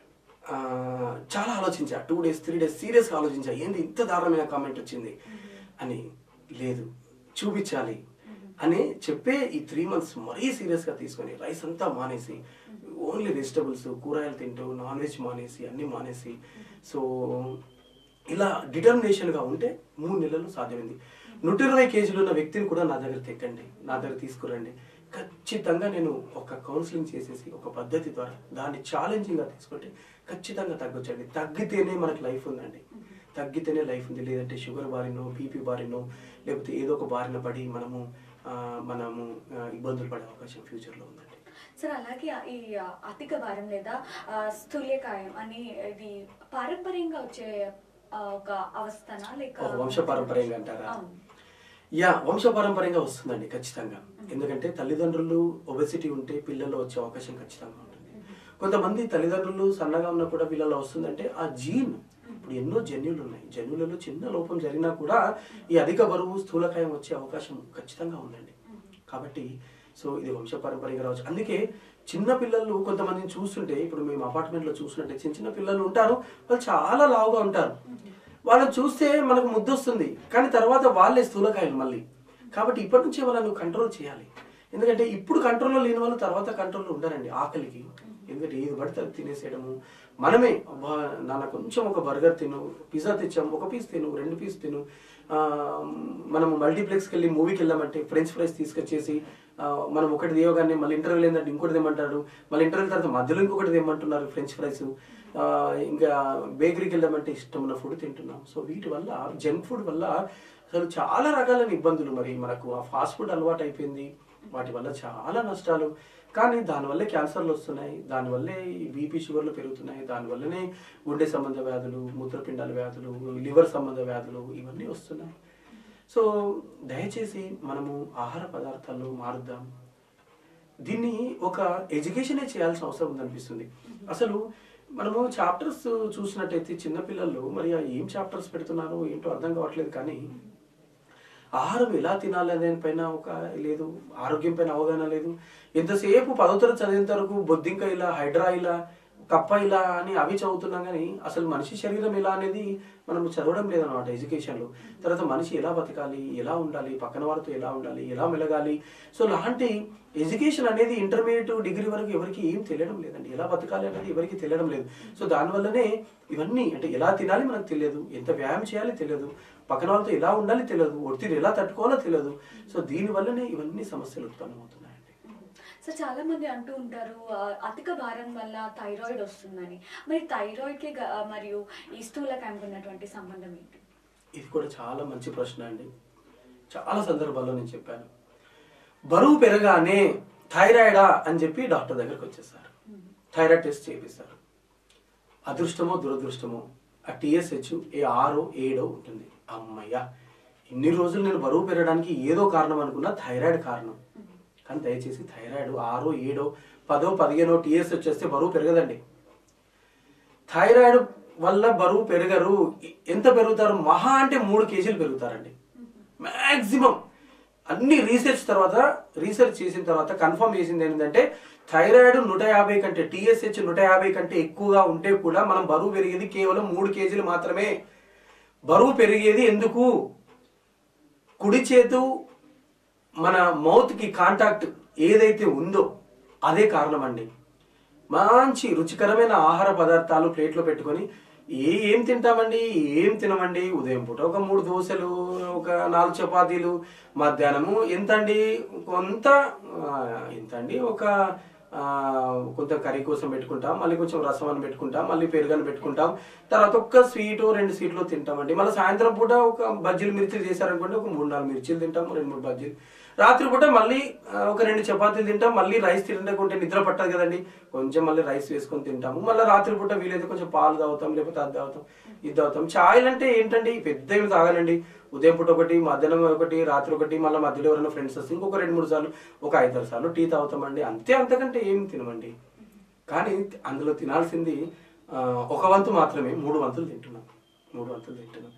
చాలా ఆలోచించా. 2 days 3 days సీరియస్గా ఆలోచించా, ఏంది ఇంత దారుణమైన కామెంట్ వచ్చింది అని. లేదు, చూపించాలి అని చెప్పే ఈ 3 months మరీ సీరియస్గా తీసుకొని రైస్ అంతా మానేసి ఓన్లీ వెజిటబుల్స్, కూరగాయలు తింటూ, నాన్ వెజ్ మానేసి, అన్నీ మానేసి, సో ఇలా డిటర్మినేషన్గా ఉంటే 3 నెలలు సాధ్యమైంది. 120 kgs ఉన్న వ్యక్తిని కూడా నా దగ్గర తెక్కండి, నా దగ్గర తీసుకురండి, ఖచ్చితంగా నేను ఒక కౌన్సిలింగ్ చేసేసి ఒక పద్ధతి ద్వారా దాన్ని ఛాలెంజింగ్గా తీసుకుంటే ఖచ్చితంగా తగ్గొచ్చండి. తగ్గితేనే మనకు లైఫ్ ఉందండి, తగ్గితేనే లైఫ్ ఉంది. లేదంటే షుగర్ బారినో, బీపీ బారినో, లేకపోతే ఏదో ఒక బారిన పడి మనము ఇబ్బందులు పడే అవకాశం ఫ్యూచర్లో ఉందండి. సార్ అలాగే ఈ అధిక భారం లేదా స్థూల్యకాయం అని ఇది పారంపర్యంగా వచ్చే ఒక అవస్థనా లేక వంశపారంపర్యంగా అంటారా? యా, వంశపారంపర్యంగా వస్తుందండి ఖచ్చితంగా. ఎందుకంటే తల్లిదండ్రులు ఒబెసిటీ ఉంటే పిల్లల్లో వచ్చే అవకాశం ఖచ్చితంగా ఉంటుంది. కొంతమంది తల్లిదండ్రులు సన్నగా ఉన్నా కూడా పిల్లల్లో వస్తుందంటే ఆ జీన్. ఇప్పుడు ఎన్నో జన్యులు ఉన్నాయి, జన్యులలో చిన్న లోపం జరిగినా కూడా ఈ అధిక బరువు, స్థూలకాయం వచ్చే అవకాశం ఖచ్చితంగా ఉందండి. కాబట్టి సో ఇది వంశపారంపర్యంగా రావచ్చు. అందుకే చిన్న పిల్లలు కొంతమందిని చూస్తుంటే, ఇప్పుడు మేము అపార్ట్మెంట్లో చూసినట్టే చిన్న పిల్లలు ఉంటారు, వాళ్ళు చాలా లావుగా ఉంటారు. వాళ్ళని చూస్తే మనకు ముద్దు వస్తుంది, కానీ తర్వాత వాళ్ళే స్థూలకాయలు మళ్ళీ. కాబట్టి ఇప్పటి నుంచే వాళ్ళను కంట్రోల్ చేయాలి. ఎందుకంటే ఇప్పుడు కంట్రోల్లో లేని వాళ్ళు తర్వాత కంట్రోల్లో ఉండరండి ఆకలికి. ఎందుకంటే ఏది పడితే అది తినేసేయడము. మనమే అబ్బా నాన్న కొంచెం ఒక బర్గర్ తిను, పిజ్జా తెచ్చాము, 1 piece తిను, 2 pieces తిను. మనము మల్టీప్లెక్స్కి వెళ్ళి మూవీకి వెళ్ళామంటే ఫ్రెంచ్ ఫ్రైస్ తీసుకొచ్చేసి మనం ఒకటి దేవగానే మళ్ళీ ఇంటర్వ్యూలు ఏంటంటే ఇంకోటి తెమ్మంటాడు, మళ్ళీ ఇంటర్వ్యూ తర్వాత మధ్యలో ఇంకొకటి తెమ్మంటున్నారు ఫ్రెంచ్ ఫ్రైస్. ఇంకా బేకరీకి వెళ్ళామంటే ఇష్టమైన ఫుడ్ తింటున్నాం. సో వీటి వల్ల, జంక్ ఫుడ్ వల్ల అసలు చాలా రకాలైన ఇబ్బందులు. మరి మనకు ఆ ఫాస్ట్ ఫుడ్ అలవాటు అయిపోయింది, వాటి వల్ల చాలా నష్టాలు. కానీ దానివల్లే క్యాన్సర్లు వస్తున్నాయి, దానివల్లే బీపీ, షుగర్లు పెరుగుతున్నాయి, దానివల్లనే గుండె సంబంధ వ్యాధులు, మూత్రపిండాల వ్యాధులు, లివర్ సంబంధ వ్యాధులు ఇవన్నీ వస్తున్నాయి. సో దయచేసి మనము ఆహార పదార్థాలు మారుద్దాం. దీన్ని ఒక ఎడ్యుకేషనే చేయాల్సిన అవసరం ఉందనిపిస్తుంది. అసలు మనము చాప్టర్స్ చూసినట్టయితే చిన్నపిల్లలు మరి ఏం చాప్టర్స్ పెడుతున్నారో ఏంటో అర్థం కావట్లేదు. కానీ ఆహారం ఎలా తినాలి అనే పైన ఒక లేదు, ఆరోగ్యం పైన అవగాహన లేదు. ఎంతసేపు 10వ తరగతి చదివేంత వరకు బొద్దింక ఇలా, హైడ్రా ఇలా, కప్ప ఇలా అని అవి చదువుతున్నాం, కానీ అసలు మనిషి శరీరం ఎలా అనేది మనం చదవడం లేదన్నమాట ఎడ్యుకేషన్లో. తర్వాత మనిషి ఎలా బతకాలి, ఎలా ఉండాలి, పక్కన వారితో ఎలా ఉండాలి, ఎలా మెలగాలి. సో అలాంటి ఎడ్యుకేషన్ అనేది ఇంటర్మీడియట్, డిగ్రీ వరకు ఎవరికి ఏం తెలియడం లేదండి. ఎలా బతకాలి అనేది ఎవరికి తెలియడం లేదు. సో దానివల్లనే ఇవన్నీ, అంటే ఎలా తినాలి మనకు తెలియదు, ఎంత వ్యాయామం చేయాలి తెలియదు, పక్కన వాళ్ళతో ఎలా ఉండాలి తెలియదు, ఒత్తిడి ఎలా తట్టుకోవాలో తెలియదు. సో దీనివల్లనే ఇవన్నీ సమస్యలు ఉత్పన్నమవుతున్నాయండి. సో చాలా మంది అంటూ ఉంటారు అధిక భారం వల్ల థైరాయిడ్ వస్తుందని. మరి థైరాయిడ్కి మరియు ఈ స్థూలకాయంకి ఉన్నటువంటి సంబంధం ఏంటి? ఇది కూడా చాలా మంచి ప్రశ్న అండి. చాలా సందర్భాల్లో నేను చెప్పాను, బరువు పెరగానే థైరాయిడా అని చెప్పి డాక్టర్ దగ్గరకు వచ్చేసారు, థైరాయిడ్ టెస్ట్ చేపిస్తారు. అదృష్టమో దురదృష్టమో ఆ TSH 6 7 ఉంటుంది. అమ్మయ్య, ఇన్ని రోజులు నేను బరువు పెరగడానికి ఏదో కారణం అనుకున్నా థైరాయిడ్ కారణం. కానీ దయచేసి థైరాయిడ్ 6 7 10 15 TSH వచ్చేస్తే బరువు పెరగదండి. థైరాయిడ్ వల్ల బరువు పెరగరు. ఎంత పెరుగుతారు? మహా అంటే 3 kgs పెరుగుతారండి మ్యాక్సిమం. అన్ని రీసెర్చ్ చేసిన తర్వాత కన్ఫర్మ్ చేసింది ఏంటంటే థైరాయిడ్ 150 కంటే, TSH 150 కంటే ఎక్కువగా ఉంటే కూడా మనం బరువు పెరిగేది కేవలం 3 kgs మాత్రమే. బరువు పెరిగేది ఎందుకు? కుడి చేతు మన మౌత్కి కాంటాక్ట్ ఏదైతే ఉందో అదే కారణం అండి. మంచి రుచికరమైన ఆహార పదార్థాలు ప్లేట్లో పెట్టుకొని ఏం తింటామండి, ఏం తినమండి. ఉదయం పూట ఒక 3 దోశలు, ఒక 4 చపాతీలు, మధ్యాహ్నము ఎంతండి కొంత ఎంతండి ఒక కొంత కర్రీ కోసం పెట్టుకుంటాం, మళ్ళీ కొంచెం రసం అని పెట్టుకుంటాం, మళ్ళీ పెరుగని పెట్టుకుంటాం, తర్వాత ఒక్క స్వీటు 2 స్వీట్లు తింటామండి. మళ్ళీ సాయంత్రం పూట ఒక బజ్జీలు మిర్చీలు చేశారనుకోండి, ఒక 3-4 మిర్చీలు తింటాము, 2-3 బజ్జీలు. రాత్రి పూట మళ్ళీ ఒక 2 చపాతీలు తింటాం, మళ్ళీ రైస్ తినకుంటే నిద్ర పట్టదు కదండి, కొంచెం మళ్ళీ రైస్ వేసుకొని తింటాము. మళ్ళీ రాత్రి పూట వీలైతే కొంచెం పాలు తాగుతాం, లేకపోతే అది తాగుతాం, ఇది తాగుతాం. ఛాయలు అంటే ఏంటండి, పెద్ద ఏమి తాగాలండి. ఉదయం పూట ఒకటి, మధ్యాహ్నం ఒకటి, రాత్రి ఒకటి, మళ్ళీ మధ్యలో ఎవరైనా ఫ్రెండ్స్ వస్తే ఇంకొక 2-3 సార్లు, ఒక 5-6 సార్లు టీ తాగుతామండి. అంతకంటే ఏం తినమండి. కానీ అందులో తినాల్సింది 1 వంతు మాత్రమే, 3 వంతులు తింటున్నాం. 3 వంతులు తింటున్నాం.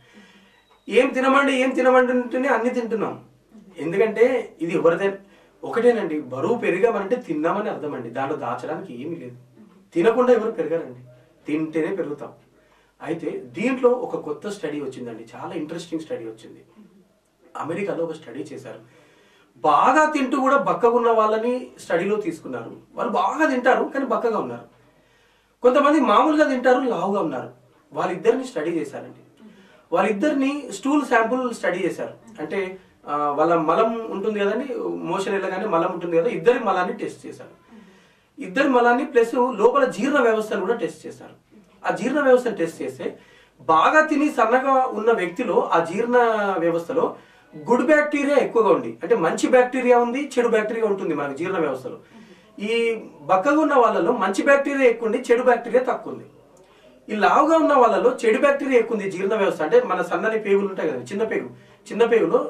ఏం తినమండి అంటేనే అన్ని తింటున్నాం. ఎందుకంటే ఇది ఎవరిదే ఒకటేనండి, బరువు పెరిగామంటే తిన్నామని అర్థం అండి. దాంట్లో దాచడానికి ఏమీ లేదు. తినకుండా ఎవరు పెరగారండి, తింటేనే పెరుగుతాం. అయితే దీంట్లో ఒక కొత్త స్టడీ వచ్చిందండి, చాలా ఇంట్రెస్టింగ్ స్టడీ వచ్చింది. అమెరికాలో ఒక స్టడీ చేశారు. బాగా తింటూ కూడా బక్కగా ఉన్న వాళ్ళని స్టడీలో తీసుకున్నారు. వాళ్ళు బాగా తింటారు కానీ బక్కగా ఉన్నారు. కొంతమంది మామూలుగా తింటారు, లావుగా ఉన్నారు. వాళ్ళిద్దరిని స్టడీ చేశారండి. వాళ్ళిద్దరిని స్టూల్ శాంపుల్ స్టడీ చేశారు. అంటే వాళ్ళ మలం ఉంటుంది కదండి, మోషన్ వెళ్ళగానే మలం ఉంటుంది కదా, ఇద్దరి మలాన్ని టెస్ట్ చేశారు. ఇద్దరి మలాన్ని ప్లస్ లోపల జీర్ణ వ్యవస్థను కూడా టెస్ట్ చేశారు. ఆ జీర్ణ వ్యవస్థను టెస్ట్ చేస్తే బాగా తిని సన్నగా ఉన్న వ్యక్తిలో ఆ జీర్ణ వ్యవస్థలో గుడ్ బ్యాక్టీరియా ఎక్కువగా ఉంది. అంటే మంచి బ్యాక్టీరియా ఉంది, చెడు బ్యాక్టీరియా ఉంటుంది మనకు జీర్ణ వ్యవస్థలో. ఈ బక్కగా ఉన్న వాళ్ళలో మంచి బ్యాక్టీరియా ఎక్కువ ఉంది, చెడు బ్యాక్టీరియా తక్కువ ఉంది. ఈ లావుగా ఉన్న వాళ్ళలో చెడు బ్యాక్టీరియా ఎక్కువ ఉంది జీర్ణ వ్యవస్థ. అంటే మన సన్నని పేగులు ఉంటాయి కదా, చిన్న పేగులో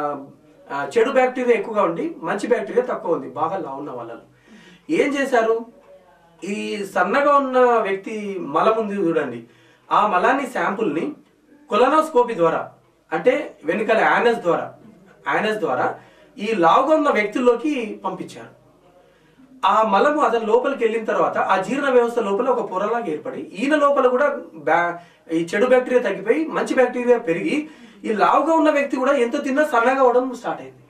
చెడు బ్యాక్టీరియా ఎక్కువగా ఉండి మంచి బ్యాక్టీరియా తక్కువ ఉంది బాగా లావు ఉన్న వాళ్ళలో. ఏం చేశారు, ఈ సన్నగా ఉన్న వ్యక్తి మలం ఉంది చూడండి, ఆ మలాన్ని శాంపుల్ని కొలనోస్కోపీ ద్వారా, అంటే వెనుకల యానస్ ద్వారా ఈ లావుగా ఉన్న వ్యక్తుల్లోకి పంపించారు. ఆ మలము అతని లోపలికి వెళ్ళిన తర్వాత ఆ జీర్ణ వ్యవస్థ లోపల ఒక పొరలాగా ఏర్పడి ఈయన లోపల కూడా ఈ చెడు బ్యాక్టీరియా తగ్గిపోయి మంచి బ్యాక్టీరియా పెరిగి ఈ లావుగా ఉన్న వ్యక్తి కూడా ఎంత తిన్నా సన్నగా అవడం స్టార్ట్ అయింది.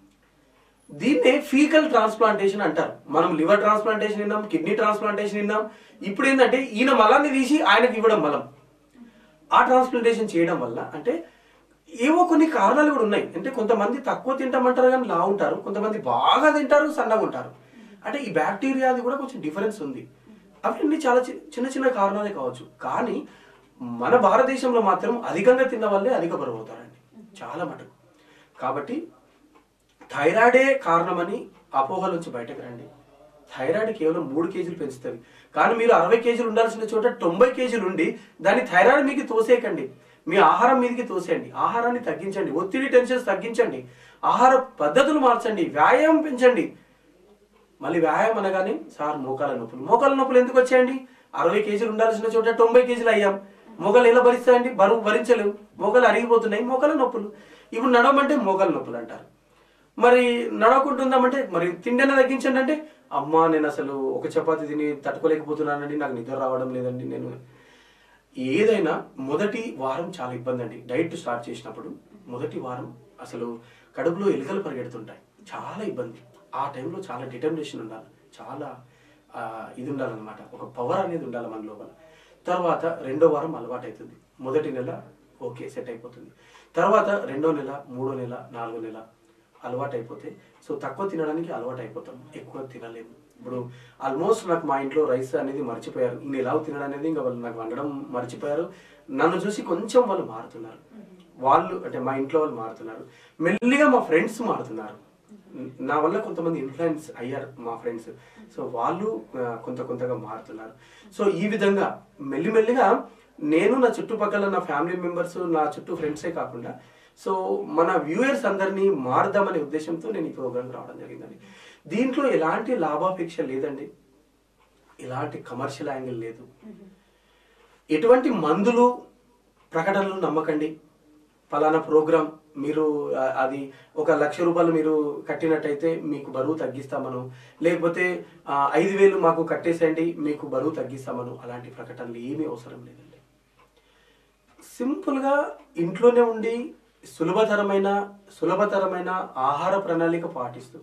దీన్నే ఫీకల్ ట్రాన్స్ప్లాంటేషన్ అంటారు. మనం లివర్ ట్రాన్స్ప్లాంటేషన్ విన్నాం, కిడ్నీ ట్రాన్స్ప్లాంటేషన్ విన్నాం. ఇప్పుడు ఏంటంటే ఈయన మలాన్ని తీసి ఆయనకి ఇవ్వడం మలం. ఆ ట్రాన్స్ప్లాంటేషన్ చేయడం వల్ల అంటే ఏవో కొన్ని కారణాలు కూడా ఉన్నాయి. అంటే కొంతమంది తక్కువ తింటామంటారు కానీ లావు ఉంటారు, కొంతమంది బాగా తింటారు సన్నగా ఉంటారు. అంటే ఈ బ్యాక్టీరియాది కూడా కొంచెం డిఫరెన్స్ ఉంది. అవన్నీ చాలా చిన్న కారణాలే కావచ్చు. కానీ మన భారతదేశంలో మాత్రం అధికంగా తిన్న వాళ్ళే అధిక బరువు అవుతారండి, చాలా మటుకు. కాబట్టి థైరాయిడే కారణమని అపోహల నుంచి బయటకు రండి. థైరాయిడ్ కేవలం 3 కేజీలు పెంచుతుంది. కానీ మీరు 60 కేజీలు ఉండాల్సిన చోట 90 కేజీలు ఉండి దాన్ని థైరాయిడ్ మీకు తోసేయకండి. మీ ఆహారం మీదకి తోసేయండి, ఆహారాన్ని తగ్గించండి, ఒత్తిడి టెన్షన్స్ తగ్గించండి, ఆహార పద్ధతులు మార్చండి, వ్యాయామం పెంచండి. మళ్ళీ వ్యాయామం అనగానే సార్ మోకాల నొప్పులు ఎందుకు వచ్చాయండి? 60 కేజీలు ఉండాల్సిన చోట 90 కేజీలు అయ్యాం. మోకాలు ఎలా భరిస్తాయండి? బరువు భరించలేవు, మోకాలు అరిగిపోతున్నాయి, మోకాల నొప్పులు. ఇప్పుడు నడవమంటే మోకాల నొప్పులు అంటారు. మరి నడవకుంటుందామంటే మరి తిండిన తగ్గించండి అంటే అమ్మా నేను అసలు ఒక చపాతి తిని తట్టుకోలేకపోతున్నానండి, నాకు నిద్ర రావడం లేదండి. నేను ఏదైనా మొదటి వారం చాలా ఇబ్బంది అండి. డైట్ స్టార్ట్ చేసినప్పుడు మొదటి వారం అసలు కడుపులో ఎలుకలు పరిగెడుతుంటాయి, చాలా ఇబ్బంది. ఆ టైంలో చాలా డిటర్మినేషన్ ఉండాలి, చాలా ఇది ఉండాలన్నమాట, ఒక పవర్ అనేది ఉండాలి మన లోపల. తర్వాత 2వ వారం అలవాటు అవుతుంది. మొదటి నెల ఓకే సెట్ అయిపోతుంది. తర్వాత 2వ నెల, 3వ నెల, 4వ నెల అలవాటు అయిపోతే సో తక్కువ తినడానికి అలవాటు అయిపోతాం, ఎక్కువ తినలేము. ఇప్పుడు ఆల్మోస్ట్ నాకు మా ఇంట్లో రైస్ అనేది మర్చిపోయారు. నేను ఎలా తినడం అనేది ఇంకా వాళ్ళు నాకు వండడం మర్చిపోయారు. నన్ను చూసి కొంచెం వాళ్ళు మారుతున్నారు. వాళ్ళు అంటే మా ఇంట్లో వాళ్ళు మారుతున్నారు, మెల్లిగా మా ఫ్రెండ్స్ మారుతున్నారు. నా వల్ల కొంతమంది ఇన్ఫ్లుయెన్స్ అయ్యారు మా ఫ్రెండ్స్. సో వాళ్ళు కొంతగా మారుతున్నారు. సో ఈ విధంగా మెల్లిమెల్లిగా నేను నా చుట్టుపక్కల నా ఫ్యామిలీ మెంబర్స్, నా చుట్టూ ఫ్రెండ్సే కాకుండా సో మన వ్యూయర్స్ అందరినీ మారుదామనే ఉద్దేశంతో నేను ఈ ప్రోగ్రామ్ రావడం జరిగిందండి. దీంట్లో ఎలాంటి లాభాపేక్ష లేదండి, ఎలాంటి కమర్షియల్ యాంగిల్ లేదు, ఎటువంటి మందులు ప్రకటనలు నమ్మకండి. ఫలానా ప్రోగ్రామ్ మీరు అది 1,00,000 రూపాయలు మీరు కట్టినట్టయితే మీకు బరువు తగ్గిస్తామను, లేకపోతే 5,000 మాకు కట్టేసేయండి మీకు బరువు తగ్గిస్తామను, అలాంటి ప్రకటనలు ఏమీ అవసరం లేదండి. సింపుల్గా ఇంట్లోనే ఉండి సులభతరమైన ఆహార ప్రణాళిక పాటిస్తూ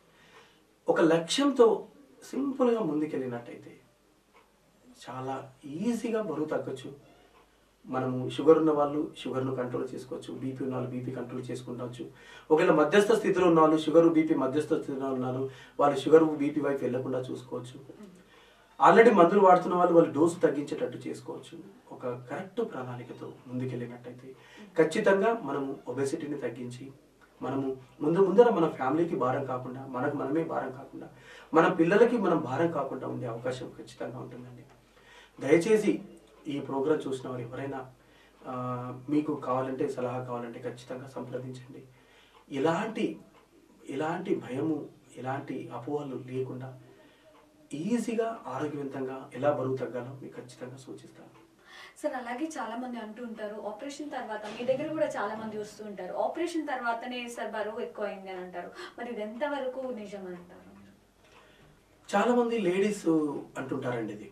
ఒక లక్ష్యంతో సింపుల్గా ముందుకెళ్ళినట్టయితే చాలా ఈజీగా బరువు తగ్గొచ్చు, మనము షుగర్ ఉన్న వాళ్ళు షుగర్ను కంట్రోల్ చేసుకోవచ్చు, బీపీ ఉన్న వాళ్ళు బీపీ కంట్రోల్ చేసుకుంటవచ్చు. ఒకవేళ మధ్యస్థ స్థితిలో ఉన్న వాళ్ళు షుగర్ బీపీ మధ్యస్థ స్థితిలో ఉన్నారు, వాళ్ళు షుగర్ బీపీ వైపు వెళ్లకుండా చూసుకోవచ్చు. ఆల్రెడీ మందులు వాడుతున్న వాళ్ళు డోసు తగ్గించేటట్టు చేసుకోవచ్చు. ఒక కరెక్ట్ ప్రణాళికతో ముందుకెళ్ళినట్టయితే ఖచ్చితంగా మనము ఒబెసిటీని తగ్గించి మనము ముందర మన ఫ్యామిలీకి భారం కాకుండా, మనకు మనమే భారం కాకుండా, మన పిల్లలకి మనం భారం కాకుండా ఉండే అవకాశం ఖచ్చితంగా ఉంటుందండి. దయచేసి ఈ ప్రోగ్రాం చూసిన వారు ఎవరైనా మీకు కావాలంటే సలహా కావాలంటే ఖచ్చితంగా సంప్రదించండి. ఎలాంటి భయము, ఎలాంటి అపోహలు లేకుండా ఈజీగా ఆరోగ్యవంతంగా ఎలా బరువు తగ్గాలో మీకు ఖచ్చితంగా సూచిస్తాను. సార్ అలాగే చాలా మంది అంటూ ఉంటారు ఆపరేషన్ తర్వాత, మీ దగ్గర కూడా చాలా మంది వస్తూ ఉంటారు, ఆపరేషన్ తర్వాతనే సార్ బరువు ఎక్కువ అయింది అని అంటారు. మరి ఇది ఎంతవరకు నిజం అని అంటారు? చాలా మంది లేడీస్ అంటుంటారండి ఇది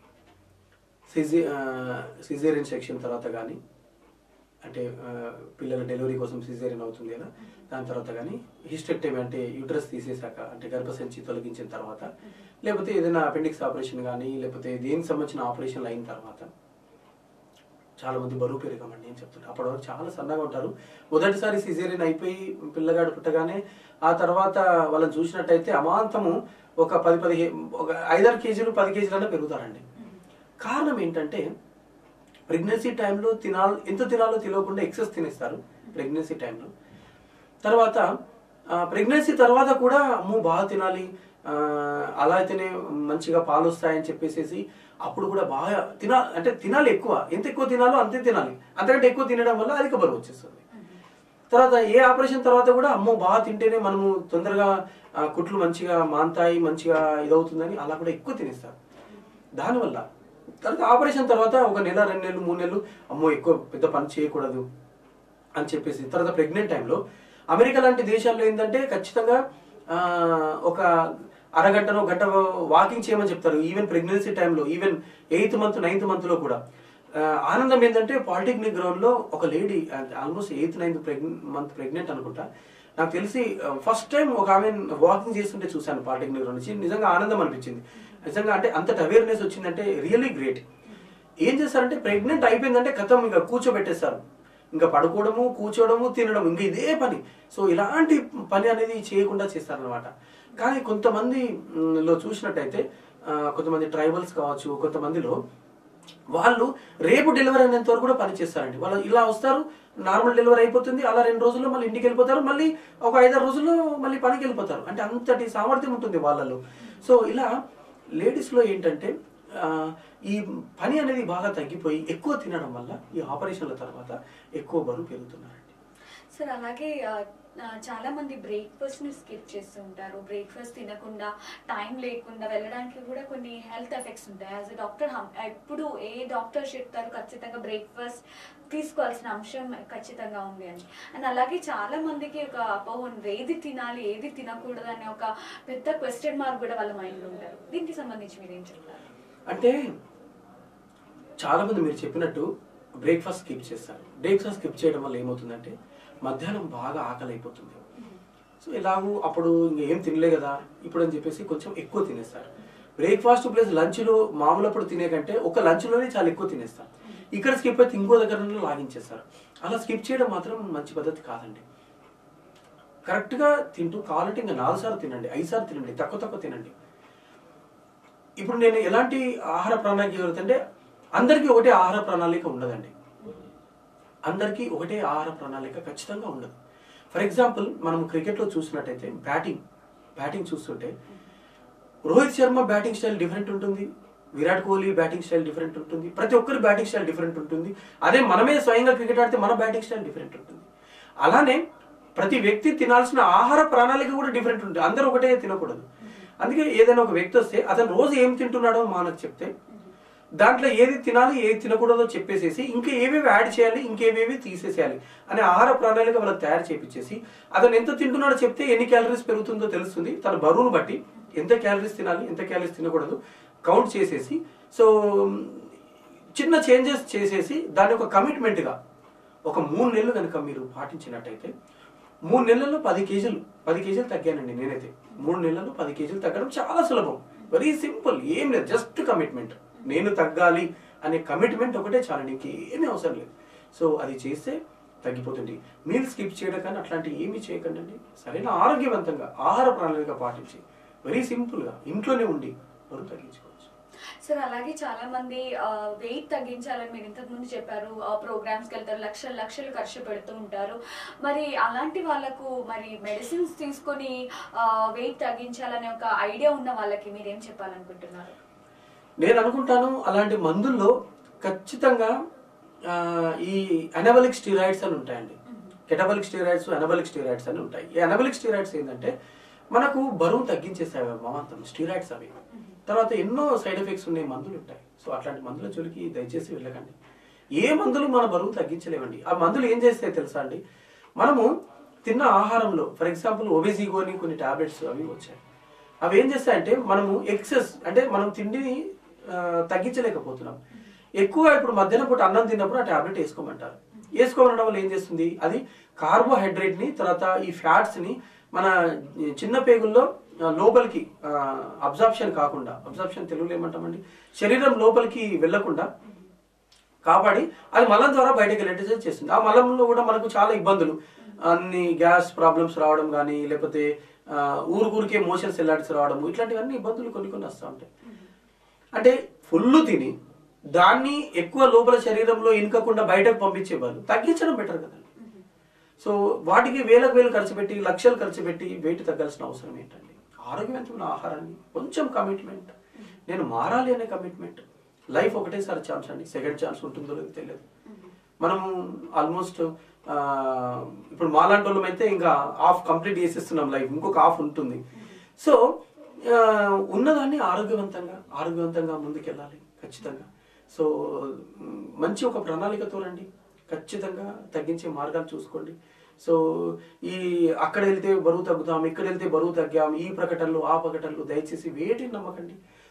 సిజేరియన్ సెక్షన్ తర్వాత కానీ, అంటే పిల్లల డెలివరీ కోసం సిజేరియన్ అవుతుంది కదా, దాని తర్వాత కానీ హిస్టెక్టమీ అంటే యూట్రస్ తీసేశాక అంటే గర్భసంచి తొలగించిన తర్వాత, లేకపోతే ఏదైనా అపెండిక్స్ ఆపరేషన్ కానీ లేకపోతే దేనికి సంబంధించిన ఆపరేషన్లు అయిన తర్వాత చాలా మంది బరువు పెరిగామండి అని చెప్తుంటారు. అప్పటి వరకు చాలా సన్నగా ఉంటారు. మొదటిసారి సిజేరియన్ అయిపోయి పిల్లగాడు పుట్టగానే ఆ తర్వాత వాళ్ళని చూసినట్టయితే అమాంతము ఒక 5-6 కేజీలు 10 కేజీలన్నా పెరుగుతారండి. కారణం ఏంటంటే ప్రెగ్నెన్సీ టైంలో ఎంత తినాలో తెలియకుండా ఎక్సెస్ తినేస్తారు ప్రెగ్నెన్సీ టైంలో. తర్వాత ప్రెగ్నెన్సీ తర్వాత కూడా అమ్మో బాగా తినాలి, అలా అయితేనే మంచిగా పాలు వస్తాయని చెప్పేసి అప్పుడు కూడా బాగా తినాలి ఎక్కువ, ఎంత ఎక్కువ తినాలో అంతే తినాలి, అంతకంటే ఎక్కువ తినడం వల్ల అధిక బరువు వచ్చేస్తుంది. తర్వాత ఏ ఆపరేషన్ తర్వాత కూడా అమ్మో బాగా తింటేనే మనము తొందరగా కుట్లు మంచిగా మాంతాయి, మంచిగా ఇదవుతుందని అలా కూడా ఎక్కువ తినేస్తారు. దానివల్ల తర్వాత ఆపరేషన్ తర్వాత 1 నెల 2 నెలలు 3 నెలలు అమ్మో ఎక్కువ పెద్ద పని చేయకూడదు అని చెప్పేసి, తర్వాత ప్రెగ్నెంట్ టైంలో అమెరికా లాంటి దేశాల్లో ఏంటంటే ఖచ్చితంగా ఒక అరగంటనో గంట వాకింగ్ చేయమని చెప్తారు. ఈవెన్ ప్రెగ్నెన్సీ టైంలో, ఈవెన్ 8th మంత్ 9th మంత్లో కూడా. ఆనందం ఏంటంటే పాలిటెక్నిక్ గ్రౌండ్లో ఒక lady almost 8th 9th month pregnant అనుకుంటా, నాకు తెలిసి ఫస్ట్ టైం ఒక ఆమె వాకింగ్ చేస్తుంటే చూశాను పాలిటెక్నిక్ గ్రౌండ్ నుంచి. నిజంగా ఆనందం అనిపించింది. నిజంగా అంటే అంతటి అవేర్నెస్ వచ్చిందంటే రియల్లీ గ్రేట్. ఏం చేస్తారంటే ప్రెగ్నెంట్ అయిపోయిందంటే కథం ఇంకా కూర్చోబెట్టేస్తారు, ఇంకా పడుకోవడము, కూర్చోవడము, తినడం, ఇంకా ఇదే పని. సో ఇలాంటి పని అనేది చేయకుండా చేస్తారనమాట. కానీ కొంతమందిలో చూసినట్టయితే కొంతమంది ట్రైబల్స్ కావచ్చు, కొంతమందిలో వాళ్ళు రేపు డెలివరీ అయినంత వరకు కూడా పని చేస్తారండి. వాళ్ళు ఇలా వస్తారు, నార్మల్ డెలివరీ అయిపోతుంది, అలా 2 రోజుల్లో మళ్ళీ ఇంటికి వెళ్ళిపోతారు, మళ్ళీ ఒక 5-6 రోజుల్లో మళ్ళీ పనికి వెళ్ళిపోతారు. అంటే అంతటి సామర్థ్యం ఉంటుంది వాళ్ళలో. సో ఇలా లేడీస్లో ఏంటంటే ఈ పని అనేది బాగా తగ్గిపోయి ఎక్కువ తినడం వల్ల ఈ ఆపరేషన్ల తర్వాత ఎక్కువ బరువు పెరుగుతున్నారండి. సార్ అలాగే చాలా మంది బ్రేక్ఫాస్ట్ ని స్కిప్ చేస్తూ ఉంటారు. బ్రేక్ఫాస్ట్ తినకుండా, టైం లేకుండా వెళ్ళడానికి కూడా కొన్ని హెల్త్ ఎఫెక్ట్స్ ఉంటాయి. యాజ్ ఎ డాక్టర్ ఎప్పుడు ఏ డాక్టర్ చెప్తారు ఖచ్చితంగా బ్రేక్ఫాస్ట్ తీసుకోవాల్సిన అంశం ఖచ్చితంగా ఉంది అని. అండ్ అలాగే చాలా మందికి ఒక అపోహ ఉంది, ఏది తినాలి ఏది తినకూడదు అనే ఒక పెద్ద క్వశ్చన్ మార్క్ కూడా వాళ్ళ మైండ్లో ఉంటారు. దీనికి సంబంధించి మీరు ఏం చెప్తారు? అంటే చాలా మంది మీరు చెప్పినట్టు బ్రేక్ఫాస్ట్ స్కిప్ చేస్తారు. బ్రేక్ఫాస్ట్ స్కిప్ చేయడం వల్ల ఏమవుతుందంటే మధ్యాహ్నం బాగా ఆకలి అయిపోతుంది. సో ఎలాగూ అప్పుడు ఇంకేం తినలే కదా ఇప్పుడు అని చెప్పేసి కొంచెం ఎక్కువ తినేస్తారు. బ్రేక్ఫాస్ట్ ప్లస్ లంచ్లో మామూలు అప్పుడు తినే కంటే ఒక లంచ్లోనే చాలా ఎక్కువ తినేస్తారు. ఇక్కడ స్కిప్ అయితే ఇంకో దగ్గర లాగించేస్తారు. అలా స్కిప్ చేయడం మాత్రం మంచి పద్ధతి కాదండి. కరెక్ట్గా తింటూ కావాలంటే ఇంకా 4 సార్లు తినండి, 5 సార్లు తినండి, తక్కువ తినండి. ఇప్పుడు నేను ఎలాంటి ఆహార ప్రణాళిక జరుగుతుంటే అందరికీ ఒకటే ఆహార ప్రణాళిక ఉండదండి. అందరికీ ఒకటే ఆహార ప్రణాళిక ఖచ్చితంగా ఉండదు. ఫర్ ఎగ్జాంపుల్ మనం క్రికెట్లో చూసినట్టయితే బ్యాటింగ్ చూస్తుంటే Rohit Sharma batting style different ఉంటుంది, Virat Kohli batting style different ఉంటుంది, ప్రతి ఒక్కరి బ్యాటింగ్ స్టైల్ డిఫరెంట్ ఉంటుంది. అదే మనమే స్వయంగా క్రికెట్ ఆడితే మన బ్యాటింగ్ స్టైల్ డిఫరెంట్ ఉంటుంది. అలానే ప్రతి వ్యక్తి తినాల్సిన ఆహార ప్రణాళిక కూడా డిఫరెంట్ ఉంటుంది. అందరూ ఒకటే తినకూడదు. అందుకే ఏదైనా ఒక వ్యక్తి వస్తే అతను రోజు ఏం తింటున్నాడో మనకు చెప్తే దాంట్లో ఏది తినాలి ఏది తినకూడదో చెప్పేసేసి ఇంకా ఏవేవి యాడ్ చేయాలి ఇంకేవేవి తీసేసేయాలి అనే ఆహార ప్రణాళిక వాళ్ళకి తయారు చేపించేసి అతను ఎంత తింటున్నాడో చెప్తే ఎన్ని క్యాలరీస్ పెరుగుతుందో తెలుస్తుంది. తన బరువును బట్టి ఎంత క్యాలరీస్ తినాలి ఎంత క్యాలరీస్ తినకూడదు కౌంట్ చేసేసి సో చిన్న చేంజెస్ చేసేసి దాన్ని ఒక కమిట్మెంట్గా ఒక 3 నెలలు కనుక మీరు పాటించినట్టయితే 3 నెలల్లో 10 కేజీలు తగ్గానండి నేనైతే. 3 నెలల్లో 10 కేజీలు తగ్గడం చాలా సులభం, వెరీ సింపుల్, ఏం లేదు, జస్ట్ కమిట్మెంట్. నేను తగ్గాలి అనే కమిట్మెంట్ ఒకటే చాలండి, ఇంకేమీ అవసరం లేదు. సో అది చేస్తే తగ్గిపోతుంది. మీల్ స్కిప్ చేయడం కానీ అట్లాంటివి ఏమీ చేయకండి అండి. సరైన ఆరోగ్యవంతంగా ఆహార ప్రణాళిక పాటించి వెరీ సింపుల్గా ఇంట్లోనే ఉండి బరువు తగ్గించుకోవచ్చు. సార్ అలాగే చాలా మంది వెయిట్ తగ్గించాలని మీరు ఇంతకు ముందు చెప్పారు, ప్రోగ్రామ్స్కి వెళ్తారు, లక్షలు లక్షలు ఖర్చు పెడుతూ ఉంటారు. మరి అలాంటి వాళ్ళకు మరి మెడిసిన్స్ తీసుకొని వెయిట్ తగ్గించాలనే ఒక ఐడియా ఉన్న వాళ్ళకి మీరేం చెప్పాలనుకుంటున్నారు? నేను అనుకుంటాను అలాంటి మందుల్లో ఖచ్చితంగా ఈ అనబలిక్ స్టీరాయిడ్స్ అని ఉంటాయండి. కెటబలిక్ స్టీరాయిడ్స్, అనబలిక్ స్టీరాయిడ్స్ అని ఉంటాయి. ఈ అనబలిక్ స్టీరాయిడ్స్ ఏంటంటే మనకు బరువు తగ్గించేస్తాయి మమంతం స్టీరాయిడ్స్ అవి. తర్వాత ఎన్నో సైడ్ ఎఫెక్ట్స్ ఉన్నాయి మందులు ఉంటాయి. సో అట్లాంటి మందుల జోలికి దయచేసి వెళ్ళకండి. ఏ మందులు మన బరువు తగ్గించలేవండి. ఆ మందులు ఏం చేస్తాయి తెలుసా అండి, మనము తిన్న ఆహారంలో ఫర్ ఎగ్జాంపుల్ ఒబెసిగో అని కొన్ని టాబ్లెట్స్ అవి వచ్చాయి. అవి ఏం చేస్తాయంటే మనము ఎక్సెస్ అంటే మనం తిండిని తగ్గించలేకపోతున్నాం. ఎక్కువ ఇప్పుడు మధ్యాహ్నం పూట అన్నం తిన్నప్పుడు ఆ టాబ్లెట్ వేసుకోమంటారు. వేసుకోవడం వల్ల ఏం చేస్తుంది, అది కార్బోహైడ్రేట్ ని తర్వాత ఈ ఫ్యాట్స్ ని మన చిన్న పేగుల్లో లోపలికి అబ్జార్ప్షన్ కాకుండా, అబ్జార్ప్షన్ తెలుగులో ఏమంటామండి, శరీరం లోపలికి వెళ్లకుండా కాపాడి అది మలం ద్వారా బయటకు వెళ్ళేటట్టు చేస్తుంది. ఆ మలంలో కూడా మనకు చాలా ఇబ్బందులు, అన్ని గ్యాస్ ప్రాబ్లమ్స్ రావడం కానీ, లేకపోతే ఊరికే మోషన్స్ ఎల్లాడిసి రావడం, ఇట్లాంటివన్నీ ఇబ్బందులు కొన్ని కొన్ని వస్తూ ఉంటాయి. అంటే ఫుల్ తిని దాన్ని ఎక్కువ లోపల శరీరంలో ఇనకకుండా బయటకు పంపించే వాళ్ళు తగ్గించడం బెటర్ కదండి. సో వాటికి వేలకు వేలు ఖర్చు పెట్టి లక్షలు ఖర్చు పెట్టి వెయిట్ తగ్గాల్సిన అవసరం ఏంటండి? ఆరోగ్యవంతమైన ఆహారాన్ని, కొంచెం కమిట్మెంట్, నేను మారాలి అనే కమిట్మెంట్. లైఫ్ ఒకటేసారి ఛాన్స్ అండి, సెకండ్ ఛాన్స్ ఉంటుందో లేదో తెలియదు. మనము ఆల్మోస్ట్ ఇప్పుడు మాలాంటి వాళ్ళం అయితే ఇంకా హాఫ్ కంప్లీట్ చేసేస్తున్నాం లైఫ్, ఇంకొక హాఫ్ ఉంటుంది. సో ఉన్నదాన్ని ఆరోగ్యవంతంగా ముందుకెళ్ళాలి ఖచ్చితంగా. సో మంచి ఒక ప్రణాళికతో రండి, ఖచ్చితంగా తగ్గించే మార్గాలు చూసుకోండి. సో ఈ అక్కడ వెళ్తే బరువు తగ్గుతాం, ఇక్కడ వెళ్తే బరువు తగ్గాం, ఈ ప్రకటనలు ఆ ప్రకటనలు దయచేసి వేటిని నమ్మకండి.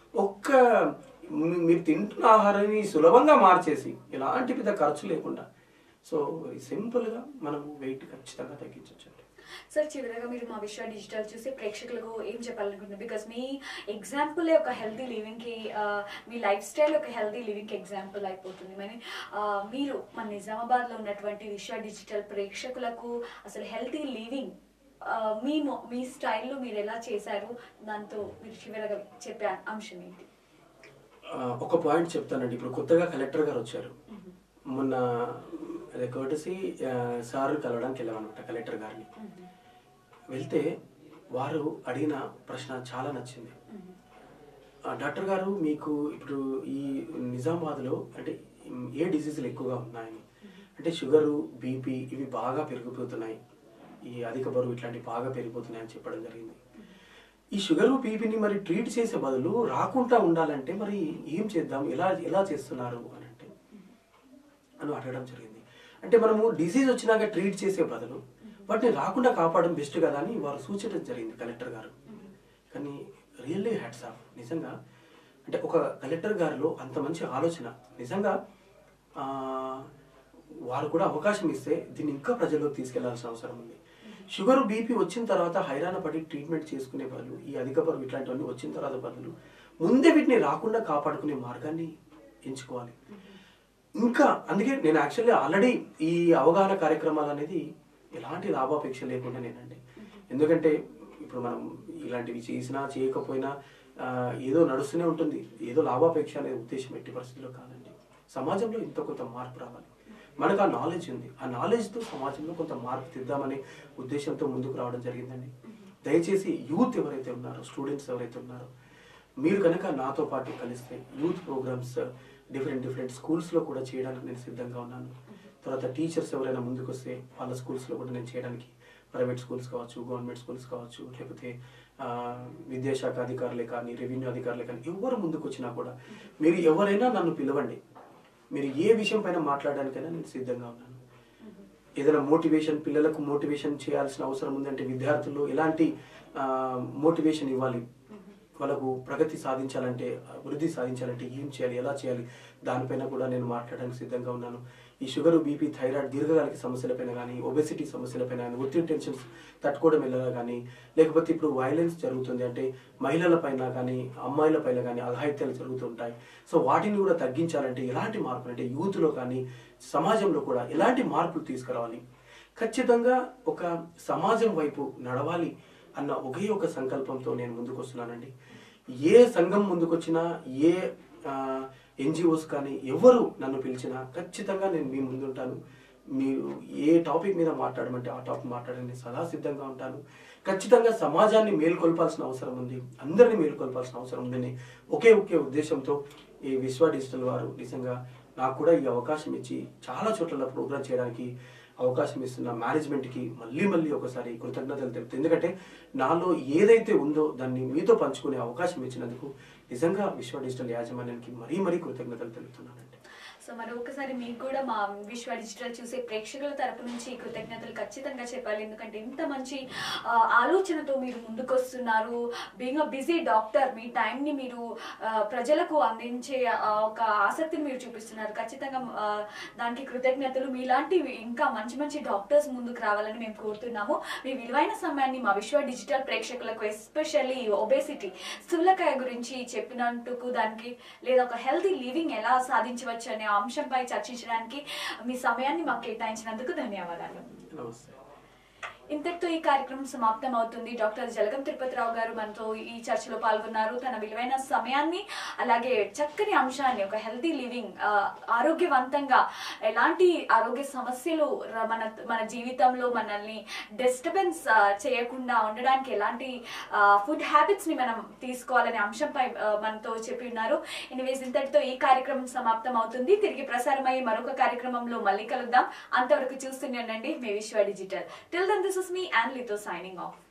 మీరు తింటున్న ఆహారాన్ని సులభంగా మార్చేసి ఎలాంటి పెద్ద ఖర్చు లేకుండా సో సింపుల్గా మనము వెయిట్ ఖచ్చితంగా తగ్గించవచ్చు. సార్ చివరిగా మీరు మా విశ్వ డిజిటల్ చూసి ప్రేక్షకులకు ఏం చెప్పాలనుకుంటున్నారు? బికాస్ మీ ఎగ్జాంపుల్ ఒక హెల్తీ లివింగ్కి, మీ లైఫ్ స్టైల్ ఒక హెల్తీ లివింగ్కి ఎగ్జాంపుల్ అయిపోతుంది. మరి మీరు మన నిజామాబాద్లో ఉన్నటువంటి విశ్వ డిజిటల్ ప్రేక్షకులకు అసలు హెల్తీ లివింగ్ మీ స్టైల్లో మీరు ఎలా చేశారు, దాంతో మీరు చివరిగా చెప్పే అంశం ఏంటి? ఒక పాయింట్ చెప్తానండి. ఇప్పుడు కొత్తగా కలెక్టర్ గారు వచ్చారు. మొన్న అదే కోటసి సార్ కలవడానికి వెళ్ళామన్నమాట కలెక్టర్ గారిని. వెళ్తే వారు అడిగిన ప్రశ్న చాలా నచ్చింది. డాక్టర్ గారు, మీకు ఇప్పుడు ఈ నిజామాబాద్లో అంటే ఏ డిసీజులు ఎక్కువగా ఉన్నాయని, అంటే షుగరు, బీపీ ఇవి బాగా పెరిగిపోతున్నాయి, ఈ అధిక బరువు ఇట్లాంటివి బాగా పెరిగిపోతున్నాయని చెప్పడం జరిగింది. ఈ షుగరు, బీపీని మరి ట్రీట్ చేసే బదులు రాకుండా ఉండాలంటే మరి ఏం చేద్దాం, ఎలా చేస్తున్నారు అని అడగడం జరిగింది. అంటే మనము డిసీజ్ వచ్చినాక ట్రీట్ చేసే బదులు వాటిని రాకుండా కాపాడడం బెస్ట్ కదా అని వారు సూచించడం జరిగింది కలెక్టర్ గారు. కానీ రియల్లీ హ్యాట్స్ ఆఫ్, నిజంగా అంటే ఒక కలెక్టర్ గారిలో అంత మంచి ఆలోచన, నిజంగా వారు కూడా అవకాశం ఇస్తే దీన్ని ఇంకా ప్రజల్లోకి తీసుకెళ్లాల్సిన అవసరం ఉంది. షుగర్, బీపీ వచ్చిన తర్వాత హైరాణ పడి ట్రీట్మెంట్ చేసుకునే బదులు, ఈ అధిక బరువు ఇట్లాంటివన్నీ వచ్చిన తర్వాత బదులు ముందే వీటిని రాకుండా కాపాడుకునే మార్గాన్ని ఎంచుకోవాలి. ఇంకా అందుకే నేను యాక్చువల్లీ ఆల్రెడీ ఈ అవగాహన కార్యక్రమాలు అనేది ఎలాంటి లాభాపేక్ష లేకుండా నేనండి. ఎందుకంటే ఇప్పుడు మనం ఇలాంటివి చేసినా చేయకపోయినా ఏదో నడుస్తూనే ఉంటుంది, ఏదో లాభాపేక్ష అనే ఉద్దేశం ఎట్టి పరిస్థితుల్లో కాదండి. సమాజంలో ఇంత కొంత మార్పు రావాలి, మనకు ఆ నాలెడ్జ్ ఉంది, ఆ నాలెడ్జ్తో సమాజంలో కొంత మార్పు తెద్దామనే ఉద్దేశంతో ముందుకు రావడం జరిగిందండి. దయచేసి యూత్ ఎవరైతే ఉన్నారో, స్టూడెంట్స్ ఎవరైతే ఉన్నారో, మీరు కనుక నాతో పాటు కలిస్తే యూత్ ప్రోగ్రామ్స్ డిఫరెంట్ స్కూల్స్లో కూడా చేయడానికి నేను సిద్ధంగా ఉన్నాను. తర్వాత టీచర్స్ ఎవరైనా ముందుకు వస్తే వాళ్ళ స్కూల్స్లో కూడా నేను చేయడానికి, ప్రైవేట్ స్కూల్స్ కావచ్చు, గవర్నమెంట్ స్కూల్స్ కావచ్చు, లేకపోతే విద్యాశాఖ అధికారులే కానీ, రెవెన్యూ అధికారులే కానీ, ఎవరు ముందుకు వచ్చినా కూడా మీరు ఎవరైనా నన్ను పిలవండి. మీరు ఏ విషయం పైన మాట్లాడడానికైనా నేను సిద్ధంగా ఉన్నాను. ఏదైనా మోటివేషన్, పిల్లలకు మోటివేషన్ చేయాల్సిన అవసరం ఉందంటే విద్యార్థుల్లో ఎలాంటి మోటివేషన్ ఇవ్వాలి, వాళ్ళకు ప్రగతి సాధించాలంటే, అభివృద్ధి సాధించాలంటే ఏం చేయాలి, ఎలా చేయాలి, దానిపైన కూడా నేను మాట్లాడడానికి సిద్ధంగా ఉన్నాను. ఈ షుగర్, బీపీ, థైరాయిడ్, దీర్ఘకాలిక సమస్యలపైన కానీ, ఒబెసిటీ సమస్యలపైన కానీ, ఒత్తిడి టెన్షన్స్ తట్టుకోవడం ఎలా కానీ, లేకపోతే ఇప్పుడు వైలెన్స్ జరుగుతుంది అంటే మహిళల పైన కానీ, అమ్మాయిల పైన కానీ అఘాయిత్యాలు జరుగుతుంటాయి. సో వాటిని కూడా తగ్గించాలంటే ఎలాంటి మార్పులు, అంటే యూత్లో కానీ సమాజంలో కూడా ఎలాంటి మార్పులు తీసుకురావాలి, ఖచ్చితంగా ఒక సమాజం వైపు నడవాలి అన్న ఒకే ఒక సంకల్పంతో నేను ముందుకు వస్తున్నానండి. ఏ సంఘం ముందుకొచ్చినా, ఏ ఎన్జిఓస్ కానీ ఎవరు నన్ను పిలిచినా ఖచ్చితంగా నేను మీ ముందుంటాను. మీరు ఏ టాపిక్ మీద మాట్లాడమంటే ఆ టాపిక్ మాట్లాడడానికి సదా సిద్ధంగా ఉంటాను. ఖచ్చితంగా సమాజాన్ని మేల్కొల్పాల్సిన అవసరం ఉంది, అందరినీ మేల్కొల్పాల్సిన అవసరం ఉందని ఒకే ఉద్దేశంతో ఈ విశ్వ డిజిటల్ వారు నిజంగా నాకు కూడా ఈ అవకాశం ఇచ్చి చాలా చోట్ల ప్రోగ్రామ్ చేయడానికి అవకాశం ఇస్తున్న మేనేజ్మెంట్కి మళ్ళీ ఒకసారి కృతజ్ఞతలు తెలుపుతుంది. ఎందుకంటే నాలో ఏదైతే ఉందో దాన్ని మీతో పంచుకునే అవకాశం ఇచ్చినందుకు నిజంగా విశ్వ డిజిటల్ యాజమాన్యానికి మరీ కృతజ్ఞతలు తెలుపుతున్నానండి. సో మరి ఒకసారి మీకు కూడా మా విశ్వ డిజిటల్ చూసే ప్రేక్షకుల తరపు నుంచి కృతజ్ఞతలు ఖచ్చితంగా చెప్పాలి. ఎందుకంటే ఇంత మంచి ఆలోచనతో మీరు ముందుకొస్తున్నారు. బీయింగ్ అ బిజీ డాక్టర్, మీ టైంని మీరు ప్రజలకు అందించే ఒక ఆసక్తిని మీరు చూపిస్తున్నారు. ఖచ్చితంగా దానికి కృతజ్ఞతలు. మీలాంటి ఇంకా మంచి డాక్టర్స్ ముందుకు రావాలని మేము కోరుతున్నాము. మీ విలువైన సమయాన్ని మా విశ్వ డిజిటల్ ప్రేక్షకులకు, ఎస్పెషల్లీ ఒబేసిటీ, స్థూలకాయ గురించి చెప్పినందుకు, దానికి లేదా ఒక హెల్తీ లివింగ్ ఎలా సాధించవచ్చు అనే అంశంపై చర్చించడానికి మీ సమయాన్ని మాకు కేటాయించినందుకు ధన్యవాదాలు. నమస్తే. ఇంతటితో ఈ కార్యక్రమం సమాప్తం అవుతుంది. డాక్టర్ జలగం తిరుపతిరావు గారు మనతో ఈ చర్చలో పాల్గొన్నారు. తన విలువైన సమయాన్ని, అలాగే చక్కని అంశాన్ని, ఒక హెల్తీ లివింగ్, ఆరోగ్యవంతంగా ఎలాంటి ఆరోగ్య సమస్యలు మన జీవితంలో మనల్ని డిస్టర్బెన్స్ చేయకుండా ఉండడానికి ఎలాంటి ఫుడ్ హ్యాబిట్స్ ని మనం తీసుకోవాలనే అంశంపై మనతో చెప్పి ఉన్నారు. ఎనీవేస్, ఇంతటితో ఈ కార్యక్రమం సమాప్తం అవుతుంది. తిరిగి ప్రసారమయ్యే మరొక కార్యక్రమంలో మళ్ళీ కలుద్దాం. అంతవరకు చూస్తూనే ఉండండి మీ Vishwa digital. Till then, this is me and Lito signing off.